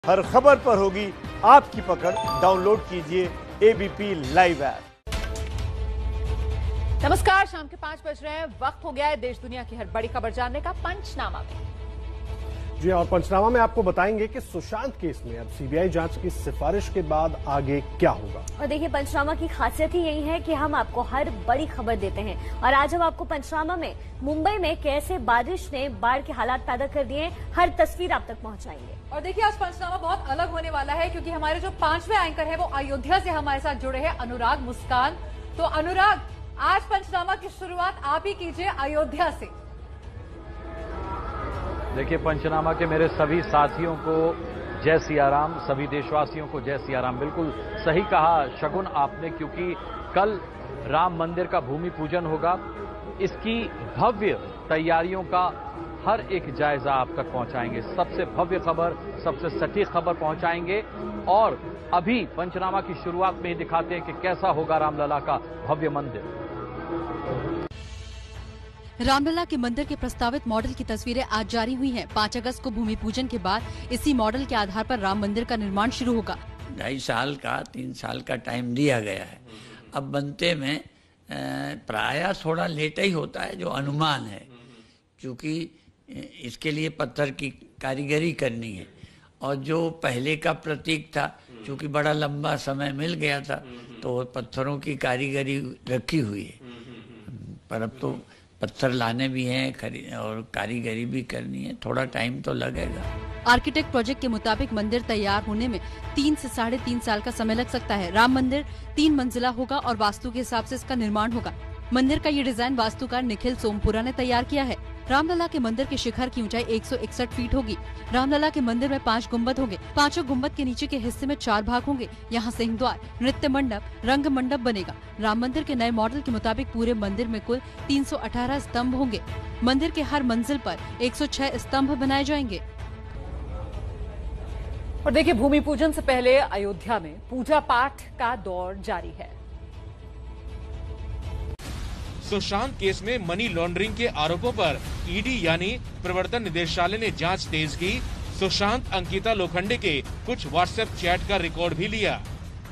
हर खबर पर होगी आपकी पकड़। डाउनलोड कीजिए एबीपी लाइव ऐप। नमस्कार, शाम के 5 बज रहे हैं। वक्त हो गया है देश दुनिया की हर बड़ी खबर जानने का पंचनामा में। जी और पंचनामा में आपको बताएंगे कि सुशांत केस में अब सीबीआई जांच की सिफारिश के बाद आगे क्या होगा। और देखिए, पंचनामा की खासियत ही यही है कि हम आपको हर बड़ी खबर देते हैं। और आज हम आपको पंचनामा में मुंबई में कैसे बारिश ने बाढ़ के हालात पैदा कर दिए, हर तस्वीर आप तक पहुंचाएंगे। और देखिए, आज पंचनामा बहुत अलग होने वाला है क्योंकि हमारे जो 5वें एंकर है वो अयोध्या से हमारे साथ जुड़े हैं, अनुराग मुस्कान। तो अनुराग, आज पंचनामा की शुरुआत आप ही कीजिए अयोध्या से। देखिए, पंचनामा के मेरे सभी साथियों को जय सियाराम, सभी देशवासियों को जय सियाराम। बिल्कुल सही कहा शगुन आपने, क्योंकि कल राम मंदिर का भूमि पूजन होगा। इसकी भव्य तैयारियों का हर एक जायजा आप तक पहुंचाएंगे। सबसे भव्य खबर, सबसे सटीक खबर पहुंचाएंगे। और अभी पंचनामा की शुरुआत में ही दिखाते हैं कि कैसा होगा रामलला का भव्य मंदिर। रामलला के मंदिर के प्रस्तावित मॉडल की तस्वीरें आज जारी हुई हैं। 5 अगस्त को भूमि पूजन के बाद इसी मॉडल के आधार पर राम मंदिर का निर्माण शुरू होगा। 2.5 साल का 3 साल का टाइम दिया गया है। अब बनते में प्रायः थोड़ा लेट ही होता है, जो अनुमान है, क्योंकि इसके लिए पत्थर की कारीगरी करनी है। और जो पहले का प्रतीक था, क्योंकि बड़ा लंबा समय मिल गया था, तो पत्थरों की कारीगरी रखी हुई है। पर अब तो पत्थर लाने भी हैं और कारीगरी भी करनी है, थोड़ा टाइम तो लगेगा। आर्किटेक्ट प्रोजेक्ट के मुताबिक मंदिर तैयार होने में 3 से 3.5 साल का समय लग सकता है। राम मंदिर 3 मंजिला होगा और वास्तु के हिसाब से इसका निर्माण होगा। मंदिर का ये डिजाइन वास्तुकार निखिल सोमपुरा ने तैयार किया है। रामलला के मंदिर के शिखर की ऊंचाई 161 फीट होगी। रामलला के मंदिर में 5 गुम्बद होंगे। 5 गुम्बद के नीचे के हिस्से में 4 भाग होंगे। यहाँ सिंहद्वार, नृत्य मंडप, रंग मंडप बनेगा। राम मंदिर के नए मॉडल के मुताबिक पूरे मंदिर में कुल 318 स्तंभ होंगे। मंदिर के हर मंजिल पर 106 स्तंभ बनाए जाएंगे। और देखिए, भूमि पूजन से पहले अयोध्या में पूजा पाठ का दौर जारी है। सुशांत केस में मनी लॉन्ड्रिंग के आरोपों पर ईडी यानी प्रवर्तन निदेशालय ने जांच तेज की। सुशांत अंकिता लोखंडे के कुछ व्हाट्सएप चैट का रिकॉर्ड भी लिया।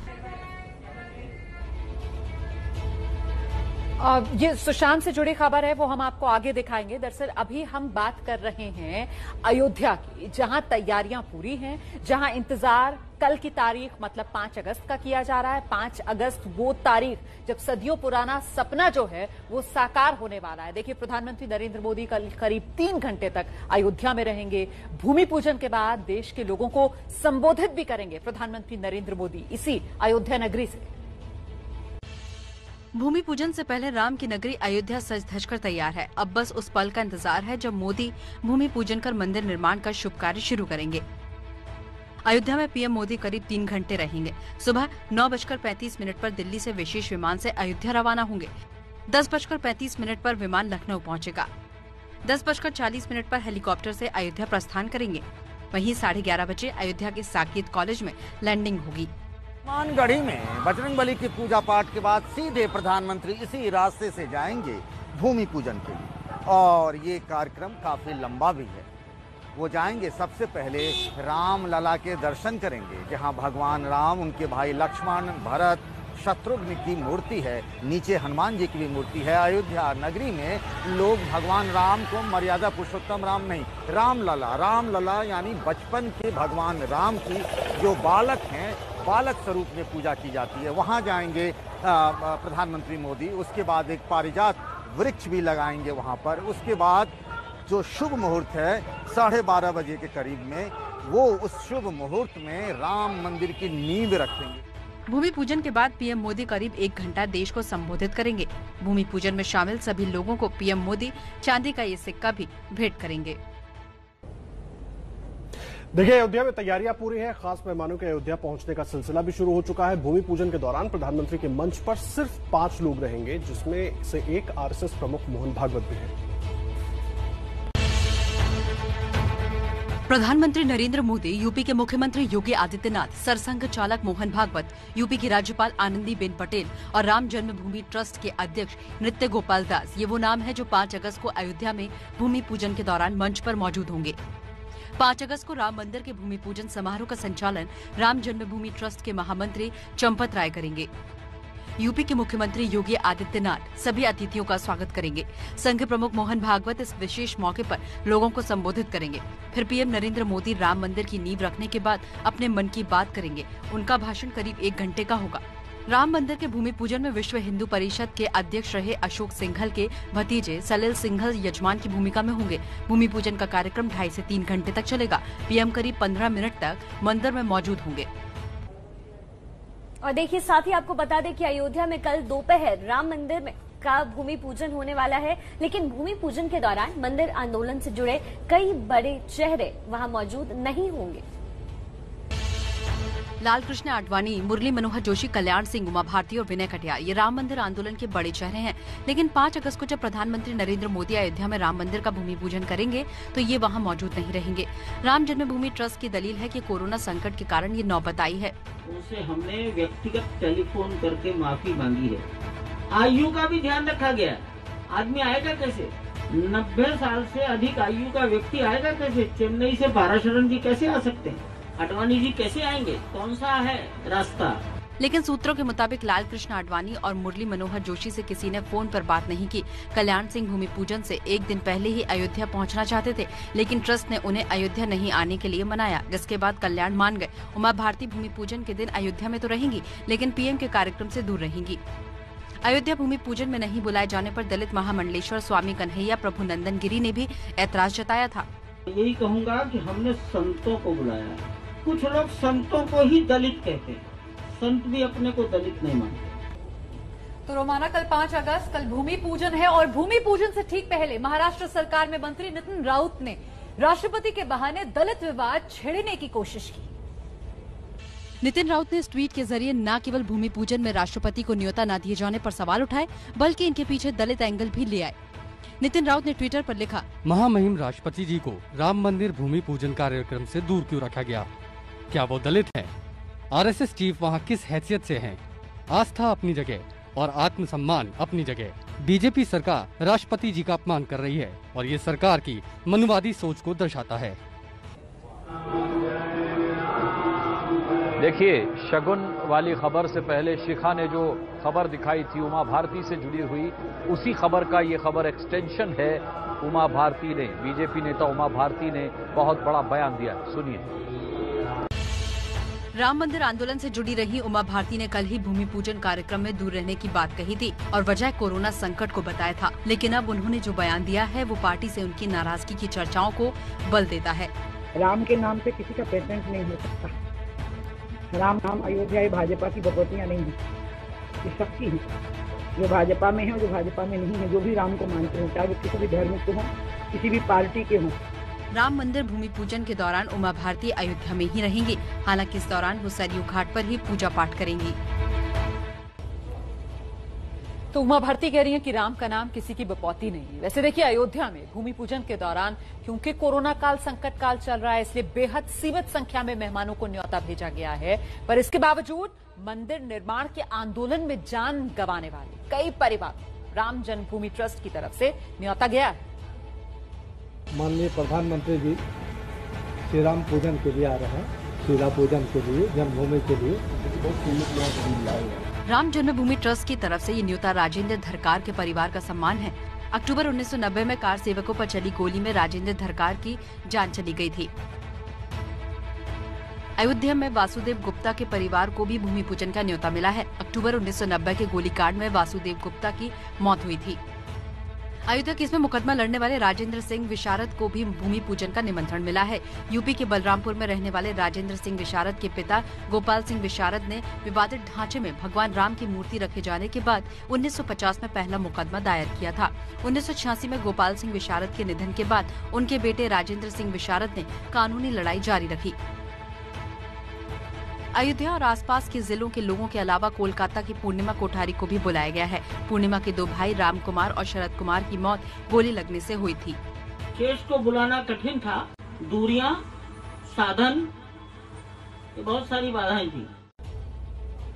ये सुशांत से जुड़ी खबर है, वो हम आपको आगे दिखाएंगे। दरअसल अभी हम बात कर रहे हैं अयोध्या की, जहां तैयारियां पूरी हैं, जहां इंतजार कल की तारीख मतलब 5 अगस्त का किया जा रहा है। 5 अगस्त वो तारीख जब सदियों पुराना सपना जो है वो साकार होने वाला है। देखिए, प्रधानमंत्री नरेंद्र मोदी कल करीब 3 घंटे तक अयोध्या में रहेंगे। भूमि पूजन के बाद देश के लोगों को संबोधित भी करेंगे प्रधानमंत्री नरेंद्र मोदी इसी अयोध्या नगरी से। भूमि पूजन से पहले राम की नगरी अयोध्या सज धज कर तैयार है। अब बस उस पल का इंतजार है जब मोदी भूमि पूजन कर मंदिर निर्माण का शुभ कार्य शुरू करेंगे। अयोध्या में पीएम मोदी करीब 3 घंटे रहेंगे। सुबह 9:35 पर दिल्ली से विशेष विमान से अयोध्या रवाना होंगे। 10:35 पर विमान लखनऊ पहुंचेगा। 10:40 पर हेलीकॉप्टर से अयोध्या प्रस्थान करेंगे। वहीं 11:30 बजे अयोध्या के साकेत कॉलेज में लैंडिंग होगी। मानगढ़ी में बजरंगबली की पूजा पाठ के बाद सीधे प्रधानमंत्री इसी रास्ते से जाएंगे भूमि पूजन के लिए। और ये कार्यक्रम काफी लंबा भी है। वो जाएंगे, सबसे पहले रामलला के दर्शन करेंगे, जहां भगवान राम, उनके भाई लक्ष्मण, भरत, शत्रुघ्न की मूर्ति है। नीचे हनुमान जी की भी मूर्ति है। अयोध्या नगरी में लोग भगवान राम को मर्यादा पुरुषोत्तम राम नहीं, रामलला यानी बचपन के भगवान राम की जो बालक हैं, बालक स्वरूप में पूजा की जाती है। वहां जाएंगे प्रधानमंत्री मोदी। उसके बाद एक पारिजात वृक्ष भी लगाएंगे वहां पर। उसके बाद जो शुभ मुहूर्त है 12:30 बजे के करीब में, वो उस शुभ मुहूर्त में राम मंदिर की नींव रखेंगे। भूमि पूजन के बाद पीएम मोदी करीब 1 घंटा देश को संबोधित करेंगे। भूमि पूजन में शामिल सभी लोगों को पीएम मोदी चांदी का ये सिक्का भी भेंट करेंगे। देखिए, अयोध्या में तैयारियां पूरी हैं। खास मेहमानों के अयोध्या पहुंचने का सिलसिला भी शुरू हो चुका है। भूमि पूजन के दौरान प्रधानमंत्री के मंच पर सिर्फ 5 लोग रहेंगे, जिसमें से एक आरएसएस प्रमुख मोहन भागवत भी है। प्रधानमंत्री नरेंद्र मोदी, यूपी के मुख्यमंत्री योगी आदित्यनाथ, सरसंघ चालक मोहन भागवत, यूपी की राज्यपाल आनंदीबेन पटेल और राम जन्मभूमि ट्रस्ट के अध्यक्ष नृत्य गोपाल दास, ये वो नाम है जो 5 अगस्त को अयोध्या में भूमि पूजन के दौरान मंच पर मौजूद होंगे। 5 अगस्त को राम मंदिर के भूमि पूजन समारोह का संचालन राम जन्मभूमि ट्रस्ट के महामंत्री चंपत राय करेंगे। यूपी के मुख्यमंत्री योगी आदित्यनाथ सभी अतिथियों का स्वागत करेंगे। संघ प्रमुख मोहन भागवत इस विशेष मौके पर लोगों को संबोधित करेंगे। फिर पीएम नरेंद्र मोदी राम मंदिर की नींव रखने के बाद अपने मन की बात करेंगे। उनका भाषण करीब 1 घंटे का होगा। राम मंदिर के भूमि पूजन में विश्व हिंदू परिषद के अध्यक्ष रहे अशोक सिंघल के भतीजे सलिल सिंघल यजमान की भूमिका में होंगे। भूमि पूजन का कार्यक्रम 2.5 से 3 घंटे तक चलेगा। पीएम करीब 15 मिनट तक मंदिर में मौजूद होंगे। और देखिए, साथ ही आपको बता दें कि अयोध्या में कल दोपहर राम मंदिर में का भूमि पूजन होने वाला है, लेकिन भूमि पूजन के दौरान मंदिर आंदोलन से जुड़े कई बड़े चेहरे वहां मौजूद नहीं होंगे। लाल कृष्ण आडवाणी, मुरली मनोहर जोशी, कल्याण सिंह, उमा भारती और विनय कटियार ये राम मंदिर आंदोलन के बड़े चेहरे हैं। लेकिन 5 अगस्त को जब प्रधानमंत्री नरेंद्र मोदी अयोध्या में राम मंदिर का भूमि पूजन करेंगे तो ये वहां मौजूद नहीं रहेंगे। राम जन्मभूमि ट्रस्ट की दलील है कि कोरोना संकट के कारण ये नौबत आई है। उनसे हमने व्यक्तिगत टेलीफोन करके माफी मांगी है। आयु का भी ध्यान रखा गया। आदमी आएगा कैसे? 90 साल से अधिक आयु का व्यक्ति आएगा कैसे? चेन्नई से पाराशरण जी कैसे आ सकते हैं? आडवाणी जी कैसे आएंगे? कौन सा है रास्ता? लेकिन सूत्रों के मुताबिक लाल कृष्ण आडवाणी और मुरली मनोहर जोशी से किसी ने फोन पर बात नहीं की। कल्याण सिंह भूमि पूजन से 1 दिन पहले ही अयोध्या पहुंचना चाहते थे, लेकिन ट्रस्ट ने उन्हें अयोध्या नहीं आने के लिए मनाया, जिसके बाद कल्याण मान गए। उमा भारती भूमि पूजन के दिन अयोध्या में तो रहेंगी, लेकिन पीएम के कार्यक्रम से दूर रहेंगी। अयोध्या भूमि पूजन में नहीं बुलाए जाने पर दलित महामंडलेश्वर स्वामी कन्हैया प्रभु नंदन गिरी ने भी ऐतराज जताया था। यही कहूँगा कि हमने संतों को बुलाया। कुछ लोग संतों को ही दलित कहते हैं, संत भी अपने को दलित नहीं मानते। तो रोमाना, कल 5 अगस्त, कल भूमि पूजन है और भूमि पूजन से ठीक पहले महाराष्ट्र सरकार में मंत्री नितिन राउत ने राष्ट्रपति के बहाने दलित विवाद छेड़ने की कोशिश की। नितिन राउत ने इस ट्वीट के जरिए न केवल भूमि पूजन में राष्ट्रपति को न्योता न दिए जाने पर सवाल उठाए, बल्कि इनके पीछे दलित एंगल भी ले आए। नितिन राउत ने ट्विटर पर लिखा, महामहिम राष्ट्रपति जी को राम मंदिर भूमि पूजन कार्यक्रम से दूर क्यों रखा गया? क्या वो दलित हैं? आरएसएस चीफ वहाँ किस हैसियत से हैं? आस्था अपनी जगह और आत्मसम्मान अपनी जगह। बीजेपी सरकार राष्ट्रपति जी का अपमान कर रही है और ये सरकार की मनुवादी सोच को दर्शाता है। देखिए, शगुन वाली खबर से पहले शिखा ने जो खबर दिखाई थी उमा भारती से जुड़ी हुई, उसी खबर का ये खबर एक्सटेंशन है। उमा भारती ने, बीजेपी नेता उमा भारती ने बहुत बड़ा बयान दिया। सुनिए। राम मंदिर आंदोलन से जुड़ी रही उमा भारती ने कल ही भूमि पूजन कार्यक्रम में दूर रहने की बात कही थी और वजह कोरोना संकट को बताया था। लेकिन अब उन्होंने जो बयान दिया है वो पार्टी से उनकी नाराजगी की चर्चाओं को बल देता है। राम के नाम पे किसी का पेटेंट नहीं हो सकता। राम नाम अयोध्या भाजपा की बकौतियां नहीं है, ये सबकी है, जो भाजपा में है और जो भाजपा में नहीं है, जो भी राम को मानते हैं, चाहे वो किसी भी धर्म के हों, किसी भी पार्टी के हों। राम मंदिर भूमि पूजन के दौरान उमा भारती अयोध्या में ही रहेंगी। हालांकि इस दौरान वो सरयू घाट पर ही पूजा पाठ करेंगी। तो उमा भारती कह रही हैं कि राम का नाम किसी की बपौती नहीं है। वैसे देखिए, अयोध्या में भूमि पूजन के दौरान क्योंकि कोरोना काल, संकट काल चल रहा है, इसलिए बेहद सीमित संख्या में मेहमानों को न्योता भेजा गया है। पर इसके बावजूद मंदिर निर्माण के आंदोलन में जान गंवाने वाले कई परिवार राम जन्मभूमि ट्रस्ट की तरफ से न्योता गया है। माननीय प्रधानमंत्री जी श्री राम पूजन के लिए आ रहे हैं, श्री राम पूजन के लिए, जन्मभूमि के लिए बहुत सीमित लोग लाए हैं। राम जन्मभूमि ट्रस्ट की तरफ से ये न्योता राजेंद्र धरकार के परिवार का सम्मान है। अक्टूबर 1990 में कार सेवकों पर चली गोली में राजेंद्र धरकार की जान चली गई थी। अयोध्या में वासुदेव गुप्ता के परिवार को भी भूमि पूजन का न्योता मिला है। अक्टूबर 1990 के गोलीकांड में वासुदेव गुप्ता की मौत हुई थी। अयोध्या केस में मुकदमा लड़ने वाले राजेंद्र सिंह विशारद को भी भूमि पूजन का निमंत्रण मिला है। यूपी के बलरामपुर में रहने वाले राजेंद्र सिंह विशारद के पिता गोपाल सिंह विशारद ने विवादित ढांचे में भगवान राम की मूर्ति रखे जाने के बाद 1950 में पहला मुकदमा दायर किया था। 1986 में गोपाल सिंह विशारद के निधन के बाद उनके बेटे राजेंद्र सिंह विशारद ने कानूनी लड़ाई जारी रखी। अयोध्या और आसपास के जिलों के लोगों के अलावा कोलकाता की पूर्णिमा कोठारी को भी बुलाया गया है। पूर्णिमा के 2 भाई राम कुमार और शरद कुमार की मौत गोली लगने से हुई थी। केस को बुलाना कठिन था, दूरियां, साधन, बहुत सारी बाधाएं थी।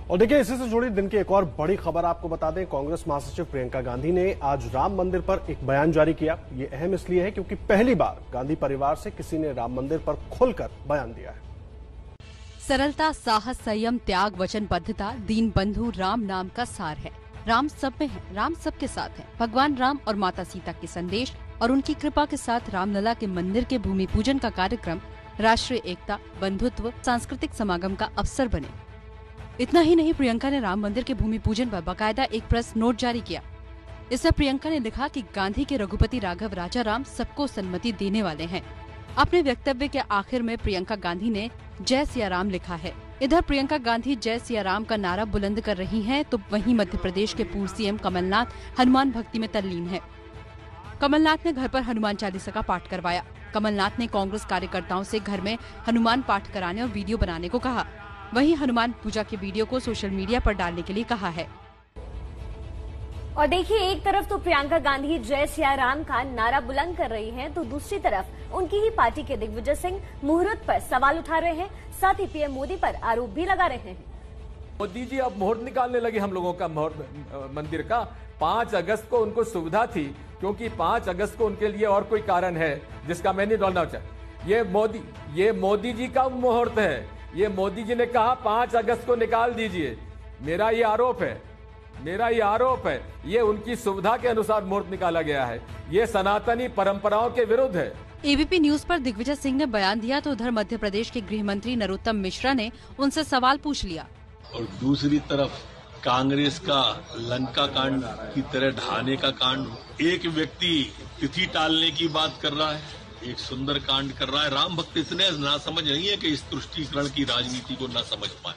और देखिए, इसी से जुड़ी दिन की एक और बड़ी खबर आपको बता दें। कांग्रेस महासचिव प्रियंका गांधी ने आज राम मंदिर पर एक बयान जारी किया। ये अहम इसलिए है क्योंकि पहली बार गांधी परिवार से किसी ने राम मंदिर पर खुलकर बयान दिया है। सरलता, साहस, संयम, त्याग, वचनबद्धता दीन बंधु राम नाम का सार है। राम सब में है, राम सबके साथ है। भगवान राम और माता सीता के संदेश और उनकी कृपा के साथ रामलला के मंदिर के भूमि पूजन का कार्यक्रम राष्ट्रीय एकता, बंधुत्व, सांस्कृतिक समागम का अवसर बने। इतना ही नहीं, प्रियंका ने राम मंदिर के भूमि पूजन पर बाकायदा एक प्रेस नोट जारी किया। इसमें प्रियंका ने लिखा कि गांधी के रघुपति राघव राजा राम सबको सम्मति देने वाले हैं। अपने वक्तव्य के आखिर में प्रियंका गांधी ने जय सिया राम लिखा है। इधर प्रियंका गांधी जय सिया राम का नारा बुलंद कर रही हैं, तो वहीं मध्य प्रदेश के पूर्व सीएम कमलनाथ हनुमान भक्ति में तल्लीन है। कमलनाथ ने घर पर हनुमान चालीसा का पाठ करवाया। कमलनाथ ने कांग्रेस कार्यकर्ताओं से घर में हनुमान पाठ कराने और वीडियो बनाने को कहा। वहीं हनुमान पूजा के वीडियो को सोशल मीडिया पर डालने के लिए कहा है। और देखिए, एक तरफ तो प्रियंका गांधी जय सिया राम का नारा बुलंद कर रही हैं, तो दूसरी तरफ उनकी ही पार्टी के दिग्विजय सिंह मुहूर्त पर सवाल उठा रहे हैं, साथ ही पीएम मोदी पर आरोप भी लगा रहे हैं। मोदी जी अब मुहूर्त निकालने लगे हम लोगों का मंदिर का। 5 अगस्त को उनको सुविधा थी, क्योंकि 5 अगस्त को उनके लिए और कोई कारण है जिसका मैं नहीं डालना चाहता। ये मोदी जी का मुहूर्त है। ये मोदी जी ने कहा 5 अगस्त को निकाल दीजिए। मेरा ये आरोप है, ये उनकी सुविधा के अनुसार मुहूर्त निकाला गया है। ये सनातनी परंपराओं के विरुद्ध है। एबीपी न्यूज पर दिग्विजय सिंह ने बयान दिया, तो उधर मध्य प्रदेश के गृह मंत्री नरोत्तम मिश्रा ने उनसे सवाल पूछ लिया। और दूसरी तरफ कांग्रेस का लंका कांड की तरह ढहाने का कांड, एक व्यक्ति तिथि टालने की बात कर रहा है, एक सुंदर कांड कर रहा है। राम भक्त इतने ना समझ नहीं है कि इस तुष्टीकरण की राजनीति को ना समझ पाए।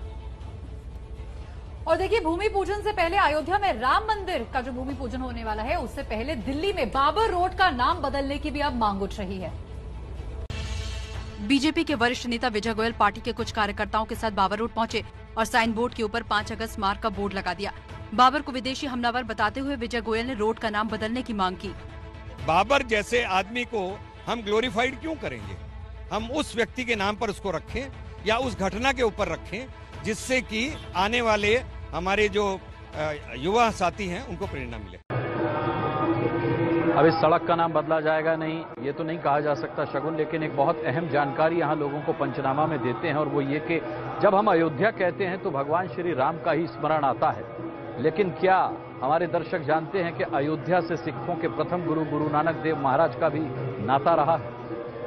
और देखिए, भूमि पूजन से पहले अयोध्या में राम मंदिर का जो भूमि पूजन होने वाला है, उससे पहले दिल्ली में बाबर रोड का नाम बदलने की भी अब मांग उठ रही है। बीजेपी के वरिष्ठ नेता विजय गोयल पार्टी के कुछ कार्यकर्ताओं के साथ बाबर रोड पहुंचे और साइन बोर्ड के ऊपर 5 अगस्त मार्ग का बोर्ड लगा दिया। बाबर को विदेशी हमलावर बताते हुए विजय गोयल ने रोड का नाम बदलने की मांग की। बाबर जैसे आदमी को हम ग्लोरीफाइड क्यों करेंगे? हम उस व्यक्ति के नाम पर उसको रखें या उस घटना के ऊपर रखें, जिससे कि आने वाले हमारे जो युवा साथी हैं उनको प्रेरणा मिले। अब इस सड़क का नाम बदला जाएगा नहीं, ये तो नहीं कहा जा सकता शगुन, लेकिन एक बहुत अहम जानकारी यहाँ लोगों को पंचनामा में देते हैं, और वो ये कि जब हम अयोध्या कहते हैं तो भगवान श्री राम का ही स्मरण आता है। लेकिन क्या हमारे दर्शक जानते हैं कि अयोध्या से सिखों के प्रथम गुरु गुरु नानक देव महाराज का भी नाता रहा है?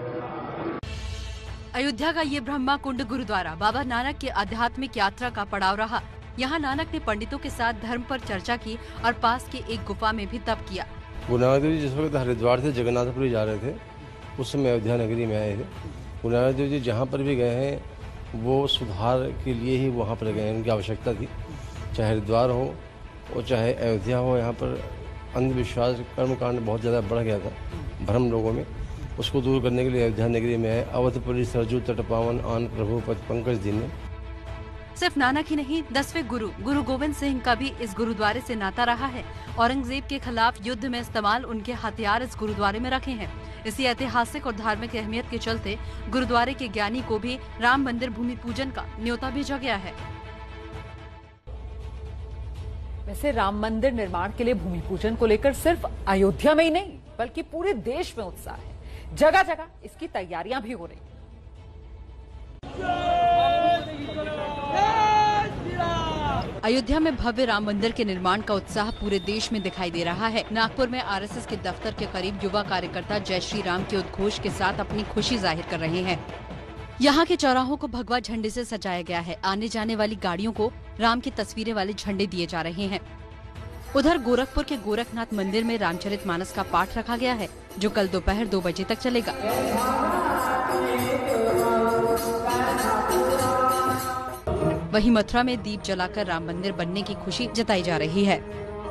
अयोध्या का ये ब्रह्मा कुंड गुरुद्वारा बाबा नानक की आध्यात्मिक यात्रा का पड़ाव रहा। यहाँ नानक ने पंडितों के साथ धर्म पर चर्चा की और पास के एक गुफा में भी तप किया। गुरु नानक देव जी जिस वक्त हरिद्वार से जगन्नाथपुरी जा रहे थे, उस समय अयोध्या नगरी में आए थे। गुरु नानक देव जी जहाँ पर भी गए हैं वो सुधार के लिए ही वहाँ पर गए हैं, उनकी आवश्यकता थी। चाहे हरिद्वार हो और चाहे अयोध्या हो, यहाँ पर अंधविश्वास कर्मकांड बहुत ज़्यादा बढ़ गया था भ्रम लोगों में। उसको दूर करने के लिए अयोध्या नगरी में है। अवधपुरी सरजू तट पावन आन प्रभु पद पंकज दीन। सिर्फ नानक ही नहीं, 10वें गुरु गोविंद सिंह का भी इस गुरुद्वारे से नाता रहा है। औरंगजेब के खिलाफ युद्ध में इस्तेमाल उनके हथियार इस गुरुद्वारे में रखे हैं। इसी ऐतिहासिक और धार्मिक अहमियत के चलते गुरुद्वारे के ज्ञानी को भी राम मंदिर भूमि पूजन का न्योता भेजा गया है। वैसे राम मंदिर निर्माण के लिए भूमि पूजन को लेकर सिर्फ अयोध्या में ही नहीं बल्कि पूरे देश में उत्साह है। जगह जगह इसकी तैयारियां भी हो रही। अयोध्या में भव्य राम मंदिर के निर्माण का उत्साह पूरे देश में दिखाई दे रहा है। नागपुर में आरएसएस के दफ्तर के करीब युवा कार्यकर्ता जय श्री राम के उद्घोष के साथ अपनी खुशी जाहिर कर रहे हैं। यहाँ के चौराहों को भगवा झंडे से सजाया गया है। आने जाने वाली गाड़ियों को राम की तस्वीरें वाले झंडे दिए जा रहे हैं। उधर गोरखपुर के गोरखनाथ मंदिर में रामचरितमानस का पाठ रखा गया है, जो कल दोपहर 2 बजे तक चलेगा। वहीं मथुरा में दीप जलाकर राम मंदिर बनने की खुशी जताई जा रही है।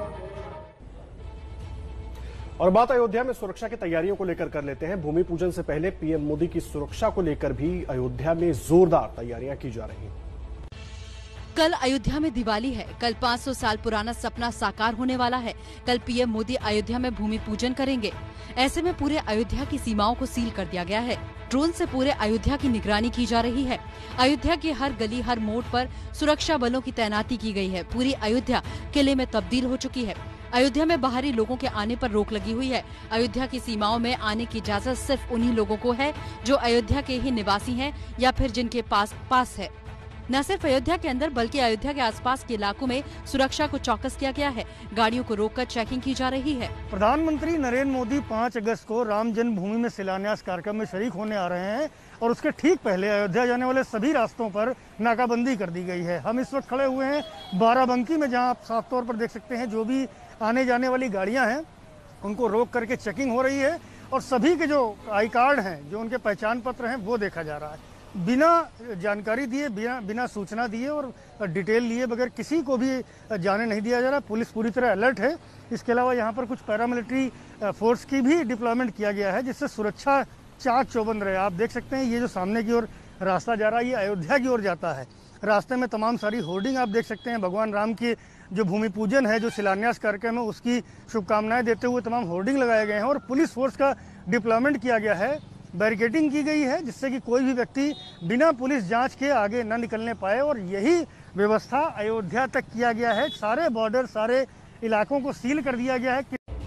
और बात अयोध्या में सुरक्षा की तैयारियों को लेकर कर लेते हैं। भूमि पूजन से पहले पीएम मोदी की सुरक्षा को लेकर भी अयोध्या में जोरदार तैयारियां की जा रही हैं। कल अयोध्या में दिवाली है। कल 500 साल पुराना सपना साकार होने वाला है। कल पीएम मोदी अयोध्या में भूमि पूजन करेंगे। ऐसे में पूरे अयोध्या की सीमाओं को सील कर दिया गया है। ड्रोन से पूरे अयोध्या की निगरानी की जा रही है। अयोध्या की हर गली हर मोड़ पर सुरक्षा बलों की तैनाती की गई है। पूरी अयोध्या किले में तब्दील हो चुकी है। अयोध्या में बाहरी लोगों के आने पर रोक लगी हुई है। अयोध्या की सीमाओं में आने की इजाजत सिर्फ उन्हीं लोगों को है जो अयोध्या के ही निवासी हैं या फिर जिनके पास है। न सिर्फ अयोध्या के अंदर बल्कि अयोध्या के आसपास के इलाकों में सुरक्षा को चौकस किया गया है। गाड़ियों को रोककर चेकिंग की जा रही है। प्रधानमंत्री नरेंद्र मोदी 5 अगस्त को राम जन्मभूमि में शिलान्यास कार्यक्रम में शरीक होने आ रहे हैं और उसके ठीक पहले अयोध्या जाने वाले सभी रास्तों पर नाकाबंदी कर दी गई है। हम इस वक्त खड़े हुए हैं बाराबंकी में, जहां आप साफ तौर पर देख सकते हैं जो भी आने जाने वाली गाड़ियां हैं उनको रोक करके चेकिंग हो रही है और सभी के जो आई कार्ड हैं, जो उनके पहचान पत्र हैं, वो देखा जा रहा है। बिना जानकारी दिए, बिना सूचना दिए और डिटेल लिए बगैर किसी को भी जाने नहीं दिया जा रहा। पुलिस पूरी तरह अलर्ट है। इसके अलावा यहाँ पर कुछ पैरामिलिट्री फोर्स की भी डिप्लॉयमेंट किया गया है जिससे सुरक्षा चाक चौबंद रहे। आप देख सकते हैं ये जो सामने की ओर रास्ता जा रहा है ये अयोध्या की ओर जाता है। रास्ते में तमाम सारी होर्डिंग आप देख सकते हैं। भगवान राम की जो भूमि पूजन है, जो शिलान्यास कार्यक्रम है, उसकी शुभकामनाएं देते हुए तमाम होर्डिंग लगाए गए हैं और पुलिस फोर्स का डिप्लॉयमेंट किया गया है। बैरिकेडिंग की गई है जिससे कि कोई भी व्यक्ति बिना पुलिस जांच के आगे न निकलने पाए और यही व्यवस्था अयोध्या तक किया गया है। सारे बॉर्डर, सारे इलाकों को सील कर दिया गया है।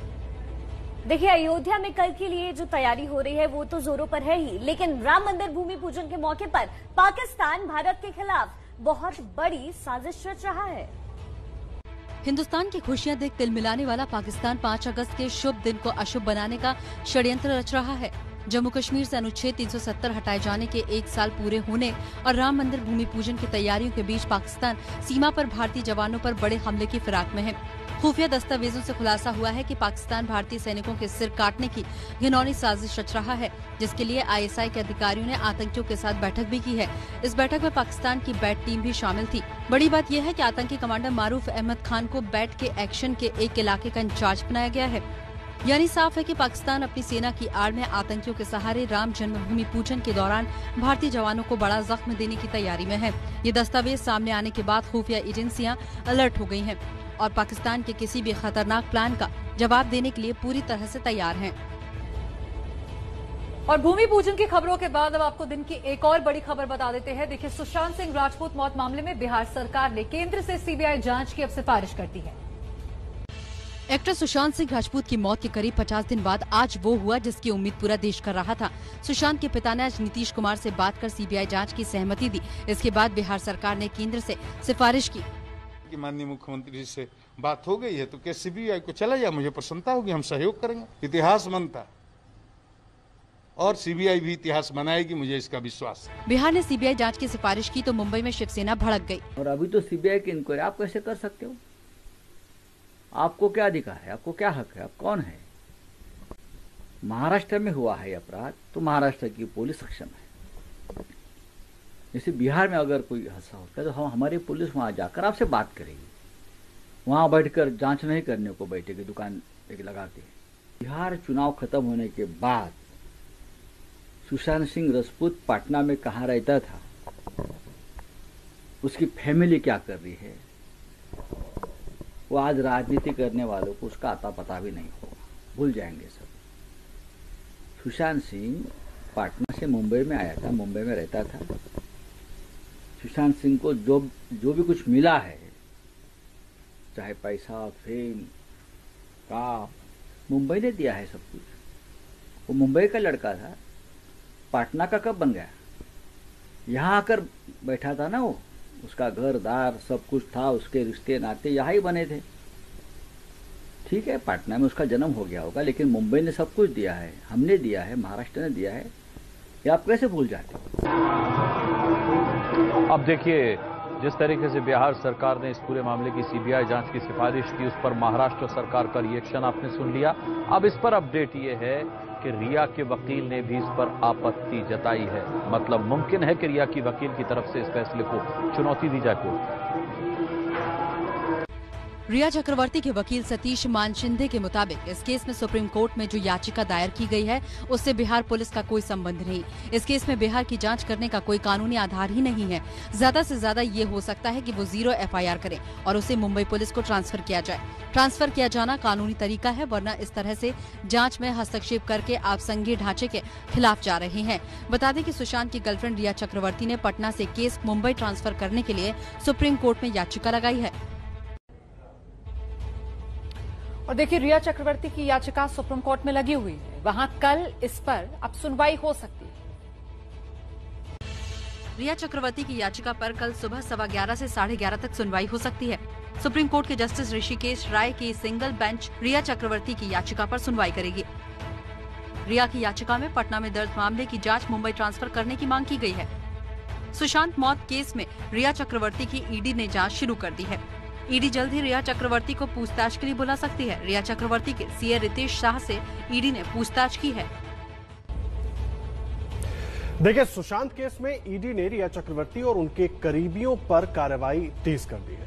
देखिए, अयोध्या में कल के लिए जो तैयारी हो रही है वो तो जोरों पर है ही, लेकिन राम मंदिर भूमि पूजन के मौके पर पाकिस्तान भारत के खिलाफ बहुत बड़ी साजिश रच रहा है। हिंदुस्तान की खुशियां देख तिल मिलाने वाला पाकिस्तान 5 अगस्त के शुभ दिन को अशुभ बनाने का षड्यंत्र रच रहा है। जम्मू कश्मीर से अनुच्छेद 370 हटाए जाने के 1 साल पूरे होने और राम मंदिर भूमि पूजन की तैयारियों के बीच पाकिस्तान सीमा पर भारतीय जवानों पर बड़े हमले की फिराक में है। खुफिया दस्तावेजों से खुलासा हुआ है कि पाकिस्तान भारतीय सैनिकों के सिर काटने की घिनौनी साजिश रच रहा है, जिसके लिए ISI के अधिकारियों ने आतंकियों के साथ बैठक भी की है। इस बैठक में पाकिस्तान की बैट टीम भी शामिल थी। बड़ी बात यह है कि आतंकी कमांडर मारूफ अहमद खान को बैट के एक्शन के एक इलाके का इंचार्ज बनाया गया है। यानी साफ है कि पाकिस्तान अपनी सेना की आड़ में आतंकियों के सहारे राम जन्मभूमि पूजन के दौरान भारतीय जवानों को बड़ा जख्म देने की तैयारी में है। ये दस्तावेज सामने आने के बाद खुफिया एजेंसियां अलर्ट हो गई हैं और पाकिस्तान के किसी भी खतरनाक प्लान का जवाब देने के लिए पूरी तरह से तैयार हैं। और भूमि पूजन की खबरों के बाद अब आपको दिन की एक और बड़ी खबर बता देते हैं। देखिए, सुशांत सिंह राजपूत मौत मामले में बिहार सरकार ने केंद्र से CBI जांच की अब सिफारिश कर दी है। एक्टर सुशांत सिंह राजपूत की मौत के करीब 50 दिन बाद आज वो हुआ जिसकी उम्मीद पूरा देश कर रहा था। सुशांत के पिता ने आज नीतीश कुमार से बात कर CBI जांच की सहमति दी। इसके बाद बिहार सरकार ने केंद्र से सिफारिश की। माननीय मुख्यमंत्री से बात हो गई है तो क्या CBI को चला जाए, मुझे प्रसन्नता होगी, हम सहयोग करेंगे। इतिहास बनता और CBI भी इतिहास बनाएगी, मुझे इसका विश्वास है। बिहार ने CBI जांच की सिफारिश की तो मुंबई में शिवसेना भड़क गई। और अभी तो CBI की इंक्वायरी आप कैसे कर सकते हो? आपको क्या अधिकार है? आपको क्या हक है? आप कौन है? महाराष्ट्र में हुआ है अपराध तो महाराष्ट्र की पुलिस सक्षम है। जैसे बिहार में अगर कोई हादसा होता है तो हमारी पुलिस वहां जाकर आपसे बात करेगी, वहां बैठकर जांच नहीं करने को बैठेगी दुकान एक लगा के। बिहार चुनाव खत्म होने के बाद सुशांत सिंह राजपूत पटना में कहाँ रहता था, उसकी फैमिली क्या कर रही है, वो आज राजनीति करने वालों को उसका आता पता भी नहीं होगा, भूल जाएंगे सब। सुशांत सिंह पटना से मुंबई में आया था, मुंबई में रहता था। सुशांत सिंह को जो भी कुछ मिला है, चाहे पैसा, फेम, काम, मुंबई ने दिया है सब कुछ। वो मुंबई का लड़का था, पटना का कब बन गया? यहाँ आकर बैठा था ना वो, उसका घर दार सब कुछ था, उसके रिश्ते नाते यहाँ ही बने थे। ठीक है, पटना में उसका जन्म हो गया होगा, लेकिन मुंबई ने सब कुछ दिया है, हमने दिया है, महाराष्ट्र ने दिया है, ये आप कैसे भूल जाते हो? अब देखिए, जिस तरीके से बिहार सरकार ने इस पूरे मामले की CBI जांच की सिफारिश की, उस पर महाराष्ट्र सरकार का रिएक्शन आपने सुन लिया। अब इस पर अपडेट ये है कि रिया के वकील ने भी इस पर आपत्ति जताई है। मतलब मुमकिन है कि रिया की वकील की तरफ से इस फैसले को चुनौती दी जाए कोर्ट। रिया चक्रवर्ती के वकील सतीश मानशिंदे के मुताबिक इस केस में सुप्रीम कोर्ट में जो याचिका दायर की गई है उससे बिहार पुलिस का कोई संबंध नहीं। इस केस में बिहार की जांच करने का कोई कानूनी आधार ही नहीं है। ज्यादा से ज्यादा ये हो सकता है कि वो 0 FIR करें और उसे मुंबई पुलिस को ट्रांसफर किया जाए। ट्रांसफर किया जाना कानूनी तरीका है, वरना इस तरह से जांच में हस्तक्षेप करके आप संघीय ढांचे के खिलाफ जा रहे हैं। बता दें कि सुशांत की गर्लफ्रेंड रिया चक्रवर्ती ने पटना से केस मुंबई ट्रांसफर करने के लिए सुप्रीम कोर्ट में याचिका लगाई है। और देखिए, रिया चक्रवर्ती की याचिका सुप्रीम कोर्ट में लगी हुई है, वहां कल इस पर अब सुनवाई हो सकती है। रिया चक्रवर्ती की याचिका पर कल सुबह 11:15 से 11:30 तक सुनवाई हो सकती है। सुप्रीम कोर्ट के जस्टिस ऋषिकेश राय की सिंगल बेंच रिया चक्रवर्ती की याचिका पर सुनवाई करेगी। रिया की याचिका में पटना में दर्ज मामले की जांच मुंबई ट्रांसफर करने की मांग की गई है। सुशांत मौत केस में रिया चक्रवर्ती की ईडी ने जांच शुरू कर दी है। ईडी जल्द ही रिया चक्रवर्ती को पूछताछ के लिए बुला सकती है। रिया चक्रवर्ती के सीए रितेश शाह से ईडी ने पूछताछ की है। देखिए, सुशांत केस में ईडी ने रिया चक्रवर्ती और उनके करीबियों पर कार्रवाई तेज कर दी है।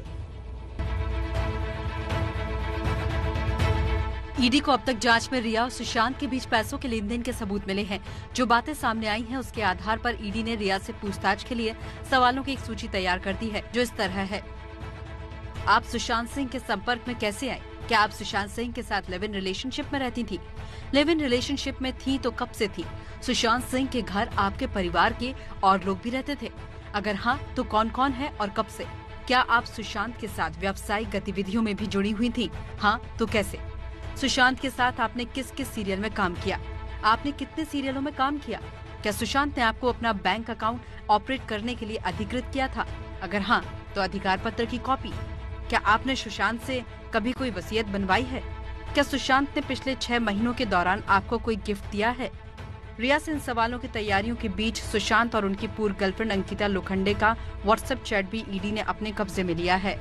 ईडी को अब तक जांच में रिया और सुशांत के बीच पैसों के लेन देन के सबूत मिले हैं। जो बातें सामने आई हैं उसके आधार पर ईडी ने रिया से पूछताछ के लिए सवालों की एक सूची तैयार कर दी है, जो इस तरह है। आप सुशांत सिंह के संपर्क में कैसे आए? क्या आप सुशांत सिंह के साथ लिव इन रिलेशनशिप में रहती थी? लिव इन रिलेशनशिप में थी तो कब से थी? सुशांत सिंह के घर आपके परिवार के और लोग भी रहते थे? अगर हाँ, तो कौन कौन है और कब से? क्या आप सुशांत के साथ व्यावसायिक गतिविधियों में भी जुड़ी हुई थी? हाँ, तो कैसे? सुशांत के साथ आपने किस किस सीरियल में काम किया? आपने कितने सीरियलों में काम किया? क्या सुशांत ने आपको अपना बैंक अकाउंट ऑपरेट करने के लिए अधिकृत किया था? अगर हाँ, तो अधिकार पत्र की कॉपी। क्या आपने सुशांत से कभी कोई वसीयत बनवाई है? क्या सुशांत ने पिछले 6 महीनों के दौरान आपको कोई गिफ्ट दिया है? रिया से इन सवालों की तैयारियों के बीच सुशांत और उनकी पूर्व गर्लफ्रेंड अंकिता लोखंडे का व्हाट्सएप चैट भी ईडी ने अपने कब्जे में लिया है।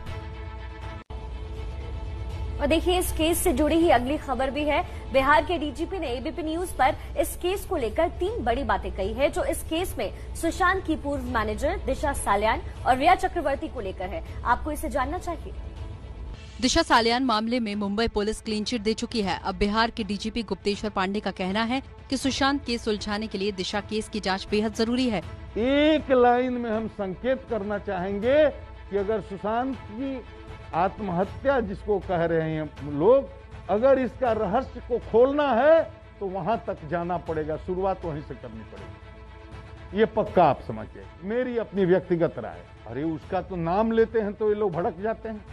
और देखिए, इस केस से जुड़ी ही अगली खबर भी है। बिहार के डीजीपी ने एबीपी न्यूज पर इस केस को लेकर 3 बड़ी बातें कही है, जो इस केस में सुशांत की पूर्व मैनेजर दिशा साल्यान और रिया चक्रवर्ती को लेकर है। आपको इसे जानना चाहिए। दिशा साल्यान मामले में मुंबई पुलिस क्लीन चिट दे चुकी है। अब बिहार के डीजीपी गुप्तेश्वर पांडे का कहना है कि सुशांत केस सुलझाने के लिए दिशा केस की जांच बेहद जरूरी है। एक लाइन में हम संकेत करना चाहेंगे कि अगर सुशांत की आत्महत्या जिसको कह रहे हैं लोग, अगर इसका रहस्य को खोलना है तो वहां तक जाना पड़ेगा, शुरुआत वहीं से करनी पड़ेगी। ये पक्का आप समझिए, मेरी अपनी व्यक्तिगत राय। अरे उसका तो नाम लेते हैं तो ये लोग भड़क जाते हैं।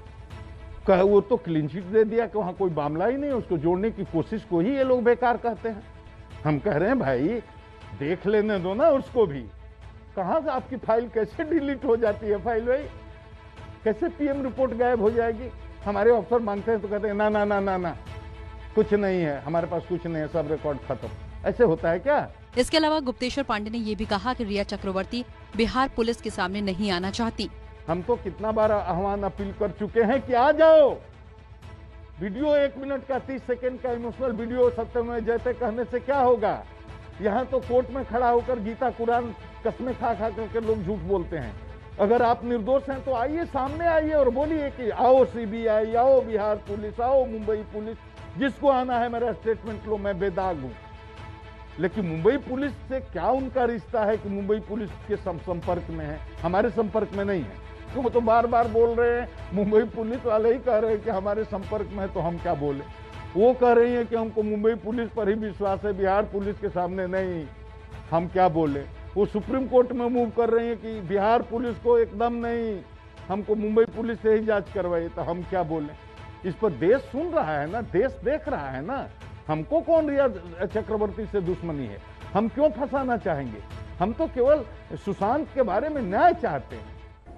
कह वो तो क्लीन चिट दे दिया कि वहां कोई मामला ही नहीं, उसको जोड़ने की कोशिश को ही ये लोग बेकार कहते हैं। हम कह रहे हैं भाई देख लेने दो ना उसको भी। कहां से आपकी फाइल कैसे डिलीट हो जाती है फाइल भाई? कैसे पीएम रिपोर्ट गायब हो जाएगी? हमारे अफसर मांगते हैं तो कहते हैं ना ना ना ना ना, कुछ नहीं है, हमारे पास कुछ नहीं है, सब रिकॉर्ड खत्म। ऐसे होता है क्या? इसके अलावा गुप्तेश्वर पांडे ने ये भी कहा कि रिया चक्रवर्ती बिहार पुलिस के सामने नहीं आना चाहती। हम तो कितना बार आह्वान अपील कर चुके हैं कि आ जाओ। वीडियो 1 मिनट का 30 सेकंड का इमोशनल वीडियो सत्यमेव जयते कहने से क्या होगा? यहाँ तो कोर्ट में खड़ा होकर गीता कुरान कसमें खा खा करके लोग झूठ बोलते हैं। अगर आप निर्दोष हैं तो आइए, सामने आइए और बोलिए कि आओ सीबीआई, आओ बिहार पुलिस, आओ मुंबई पुलिस, जिसको आना है मेरा स्टेटमेंट लो, मैं बेदाग हूं। लेकिन मुंबई पुलिस से क्या उनका रिश्ता है कि मुंबई पुलिस के संपर्क में है, हमारे संपर्क में नहीं है? तो वो तो बार बार बोल रहे हैं, मुंबई पुलिस वाले ही कह रहे हैं कि हमारे संपर्क में है, तो हम क्या बोले? वो कह रही है कि हमको मुंबई पुलिस पर ही विश्वास है, बिहार पुलिस के सामने नहीं, हम क्या बोले? वो सुप्रीम कोर्ट में मूव कर रही है कि बिहार पुलिस को एकदम नहीं, हमको मुंबई पुलिस से ही जांच करवाई, तो हम क्या बोले? इस पर देश सुन रहा है ना, देश देख रहा है ना। हमको कौन रिया चक्रवर्ती से दुश्मनी है? हम क्यों फंसाना चाहेंगे? हम तो केवल सुशांत के बारे में न्याय चाहते हैं।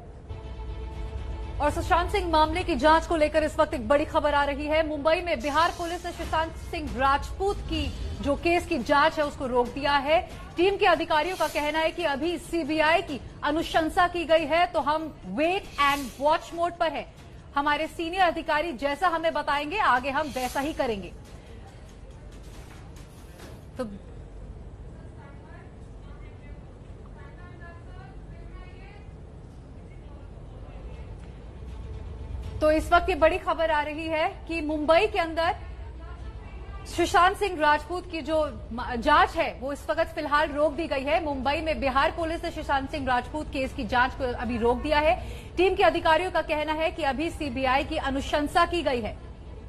और सुशांत सिंह मामले की जांच को लेकर इस वक्त एक बड़ी खबर आ रही है। मुंबई में बिहार पुलिस ने सुशांत सिंह राजपूत की जो केस की जांच है उसको रोक दिया है। टीम के अधिकारियों का कहना है कि अभी सीबीआई की अनुशंसा की गई है, तो हम वेट एंड वॉच मोड पर हैं। हमारे सीनियर अधिकारी जैसा हमें बताएंगे आगे हम वैसा ही करेंगे। तो इस वक्त ये बड़ी खबर आ रही है कि मुंबई के अंदर सुशांत सिंह राजपूत की जो जांच है वो इस वक्त फिलहाल रोक दी गई है। मुंबई में बिहार पुलिस ने सुशांत सिंह राजपूत केस की जांच को अभी रोक दिया है। टीम के अधिकारियों का कहना है कि अभी सीबीआई की अनुशंसा की गई है।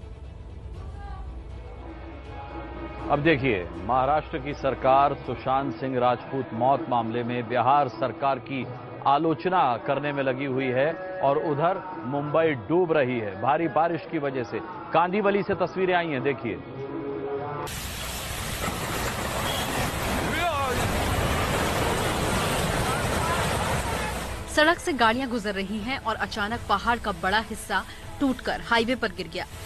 अब देखिए, महाराष्ट्र की सरकार सुशांत सिंह राजपूत मौत मामले में बिहार सरकार की आलोचना करने में लगी हुई है और उधर मुंबई डूब रही है भारी बारिश की वजह से। कांदीवली से तस्वीरें आई हैं, देखिए। सड़क से गाड़ियां गुजर रही हैं और अचानक पहाड़ का बड़ा हिस्सा टूटकर हाईवे पर गिर गया।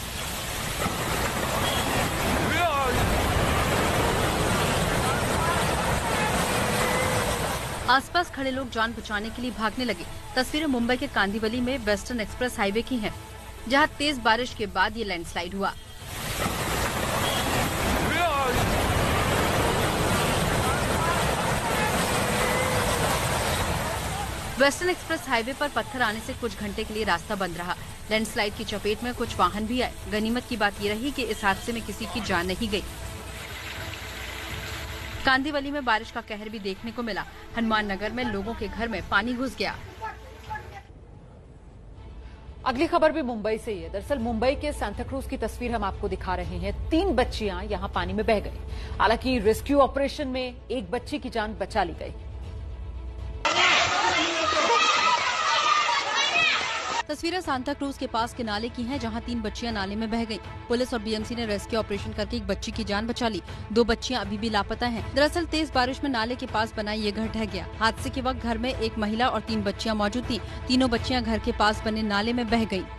आसपास खड़े लोग जान बचाने के लिए भागने लगे। तस्वीरें मुंबई के कांदीवली में वेस्टर्न एक्सप्रेस हाईवे की हैं, जहां तेज बारिश के बाद ये लैंडस्लाइड हुआ। वेस्टर्न एक्सप्रेस हाईवे पर पत्थर आने से कुछ घंटे के लिए रास्ता बंद रहा। लैंडस्लाइड की चपेट में कुछ वाहन भी आए। गनीमत की बात यह रही कि इस हादसे में किसी की जान नहीं गई। कांदीवली में बारिश का कहर भी देखने को मिला। हनुमान नगर में लोगों के घर में पानी घुस गया। अगली खबर भी मुंबई से ही है। दरअसल मुंबई के सांताक्रूज की तस्वीर हम आपको दिखा रहे हैं। 3 बच्चियां यहां पानी में बह गई। हालांकि रेस्क्यू ऑपरेशन में एक बच्ची की जान बचा ली गई। तस्वीरें सांताक्रूज के पास के नाले की हैं, जहां 3 बच्चियां नाले में बह गईं। पुलिस और बीएमसी ने रेस्क्यू ऑपरेशन करके एक बच्ची की जान बचा ली। 2 बच्चियां अभी भी लापता हैं। दरअसल तेज बारिश में नाले के पास बना ये घर ढह गया। हादसे के वक्त घर में एक महिला और 3 बच्चियां मौजूद थीं। तीनों बच्चियां घर के पास बने नाले में बह गईं।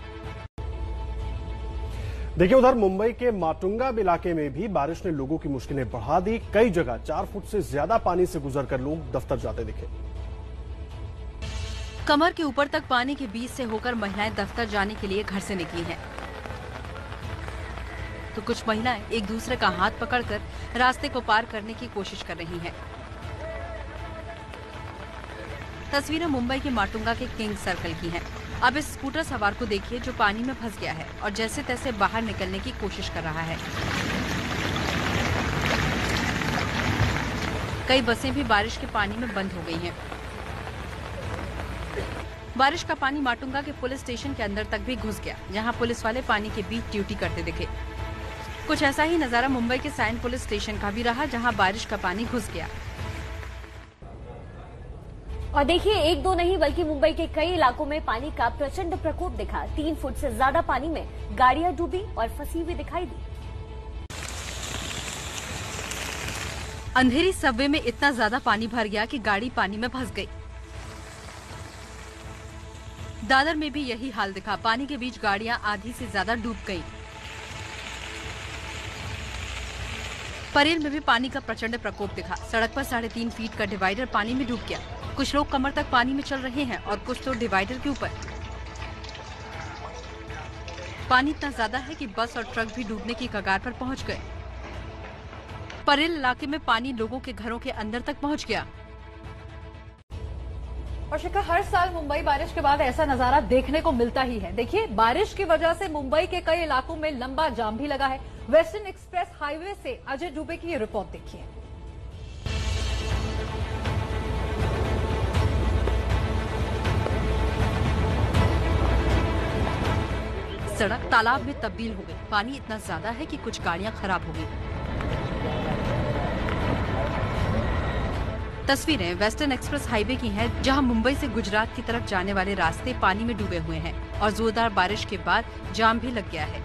देखिए, उधर मुंबई के माटुंगा इलाके में भी बारिश ने लोगों की मुश्किलें बढ़ा दी। कई जगह 4 फुट से ज्यादा पानी से गुजरकर लोग दफ्तर जाते दिखे। कमर के ऊपर तक पानी के बीच से होकर महिलाएं दफ्तर जाने के लिए घर से निकली हैं। तो कुछ महिलाएं एक दूसरे का हाथ पकड़कर रास्ते को पार करने की कोशिश कर रही हैं। तस्वीरें मुंबई के माटुंगा के किंग सर्कल की हैं। अब इस स्कूटर सवार को देखिए जो पानी में फंस गया है और जैसे तैसे बाहर निकलने की कोशिश कर रहा है। कई बसें भी बारिश के पानी में बंद हो गई हैं। बारिश का पानी माटुंगा के पुलिस स्टेशन के अंदर तक भी घुस गया, जहां पुलिस वाले पानी के बीच ड्यूटी करते दिखे। कुछ ऐसा ही नजारा मुंबई के साइन पुलिस स्टेशन का भी रहा, जहां बारिश का पानी घुस गया। और देखिए, 1-2 नहीं बल्कि मुंबई के कई इलाकों में पानी का प्रचंड प्रकोप दिखा। 3 फुट से ज्यादा पानी में गाड़ियां डूबी और फंसी हुई दिखाई दी। अंधेरी सबवे में इतना ज्यादा पानी भर गया कि गाड़ी पानी में फंस गई। दादर में भी यही हाल दिखा। पानी के बीच गाड़ियां आधी से ज्यादा डूब गईं। परेल में भी पानी का प्रचंड प्रकोप दिखा। सड़क पर 3.5 फीट का डिवाइडर पानी में डूब गया। कुछ लोग कमर तक पानी में चल रहे हैं और कुछ तो डिवाइडर के ऊपर। पानी इतना ज्यादा है कि बस और ट्रक भी डूबने की कगार पर पहुंच गए। परेल इलाके में पानी लोगों के घरों के अंदर तक पहुंच गया। और शिखा, हर साल मुंबई बारिश के बाद ऐसा नजारा देखने को मिलता ही है। देखिए, बारिश की वजह से मुंबई के कई इलाकों में लंबा जाम भी लगा है। वेस्टर्न एक्सप्रेस हाईवे से अजय दुबे की ये रिपोर्ट देखिए। सड़क तालाब में तब्दील हो गई। पानी इतना ज्यादा है कि कुछ गाड़ियां खराब हो गई। तस्वीरें वेस्टर्न एक्सप्रेस हाईवे की हैं, जहां मुंबई से गुजरात की तरफ जाने वाले रास्ते पानी में डूबे हुए हैं और जोरदार बारिश के बाद जाम भी लग गया है।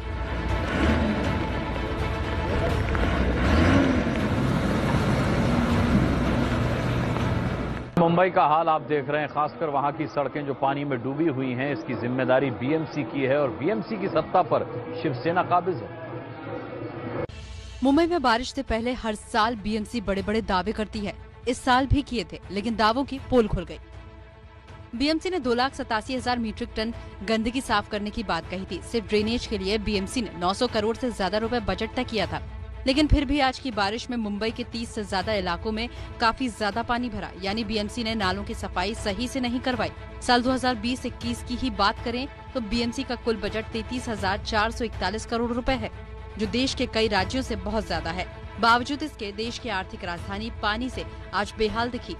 मुंबई का हाल आप देख रहे हैं, खासकर वहां की सड़कें जो पानी में डूबी हुई हैं, इसकी जिम्मेदारी बीएमसी की है और बीएमसी की सत्ता पर शिवसेना काबिज है। मुंबई में बारिश से पहले हर साल बीएमसी बड़े बड़े दावे करती है। इस साल भी किए थे, लेकिन दावों की पोल खुल गई। बीएमसी ने 2,87,000 मीट्रिक टन गंदगी साफ करने की बात कही थी। सिर्फ ड्रेनेज के लिए बीएमसी ने 900 करोड़ से ज्यादा रुपए बजट तय किया था। लेकिन फिर भी आज की बारिश में मुंबई के 30 से ज्यादा इलाकों में काफी ज्यादा पानी भरा, यानी बीएमसी ने नालों की सफाई सही से नहीं करवाई। साल 2020-21 की ही बात करें तो बीएमसी का कुल बजट 33,441 करोड़ रुपए है, जो देश के कई राज्यों से बहुत ज्यादा है। बावजूद इसके देश की आर्थिक राजधानी पानी से आज बेहाल दिखी।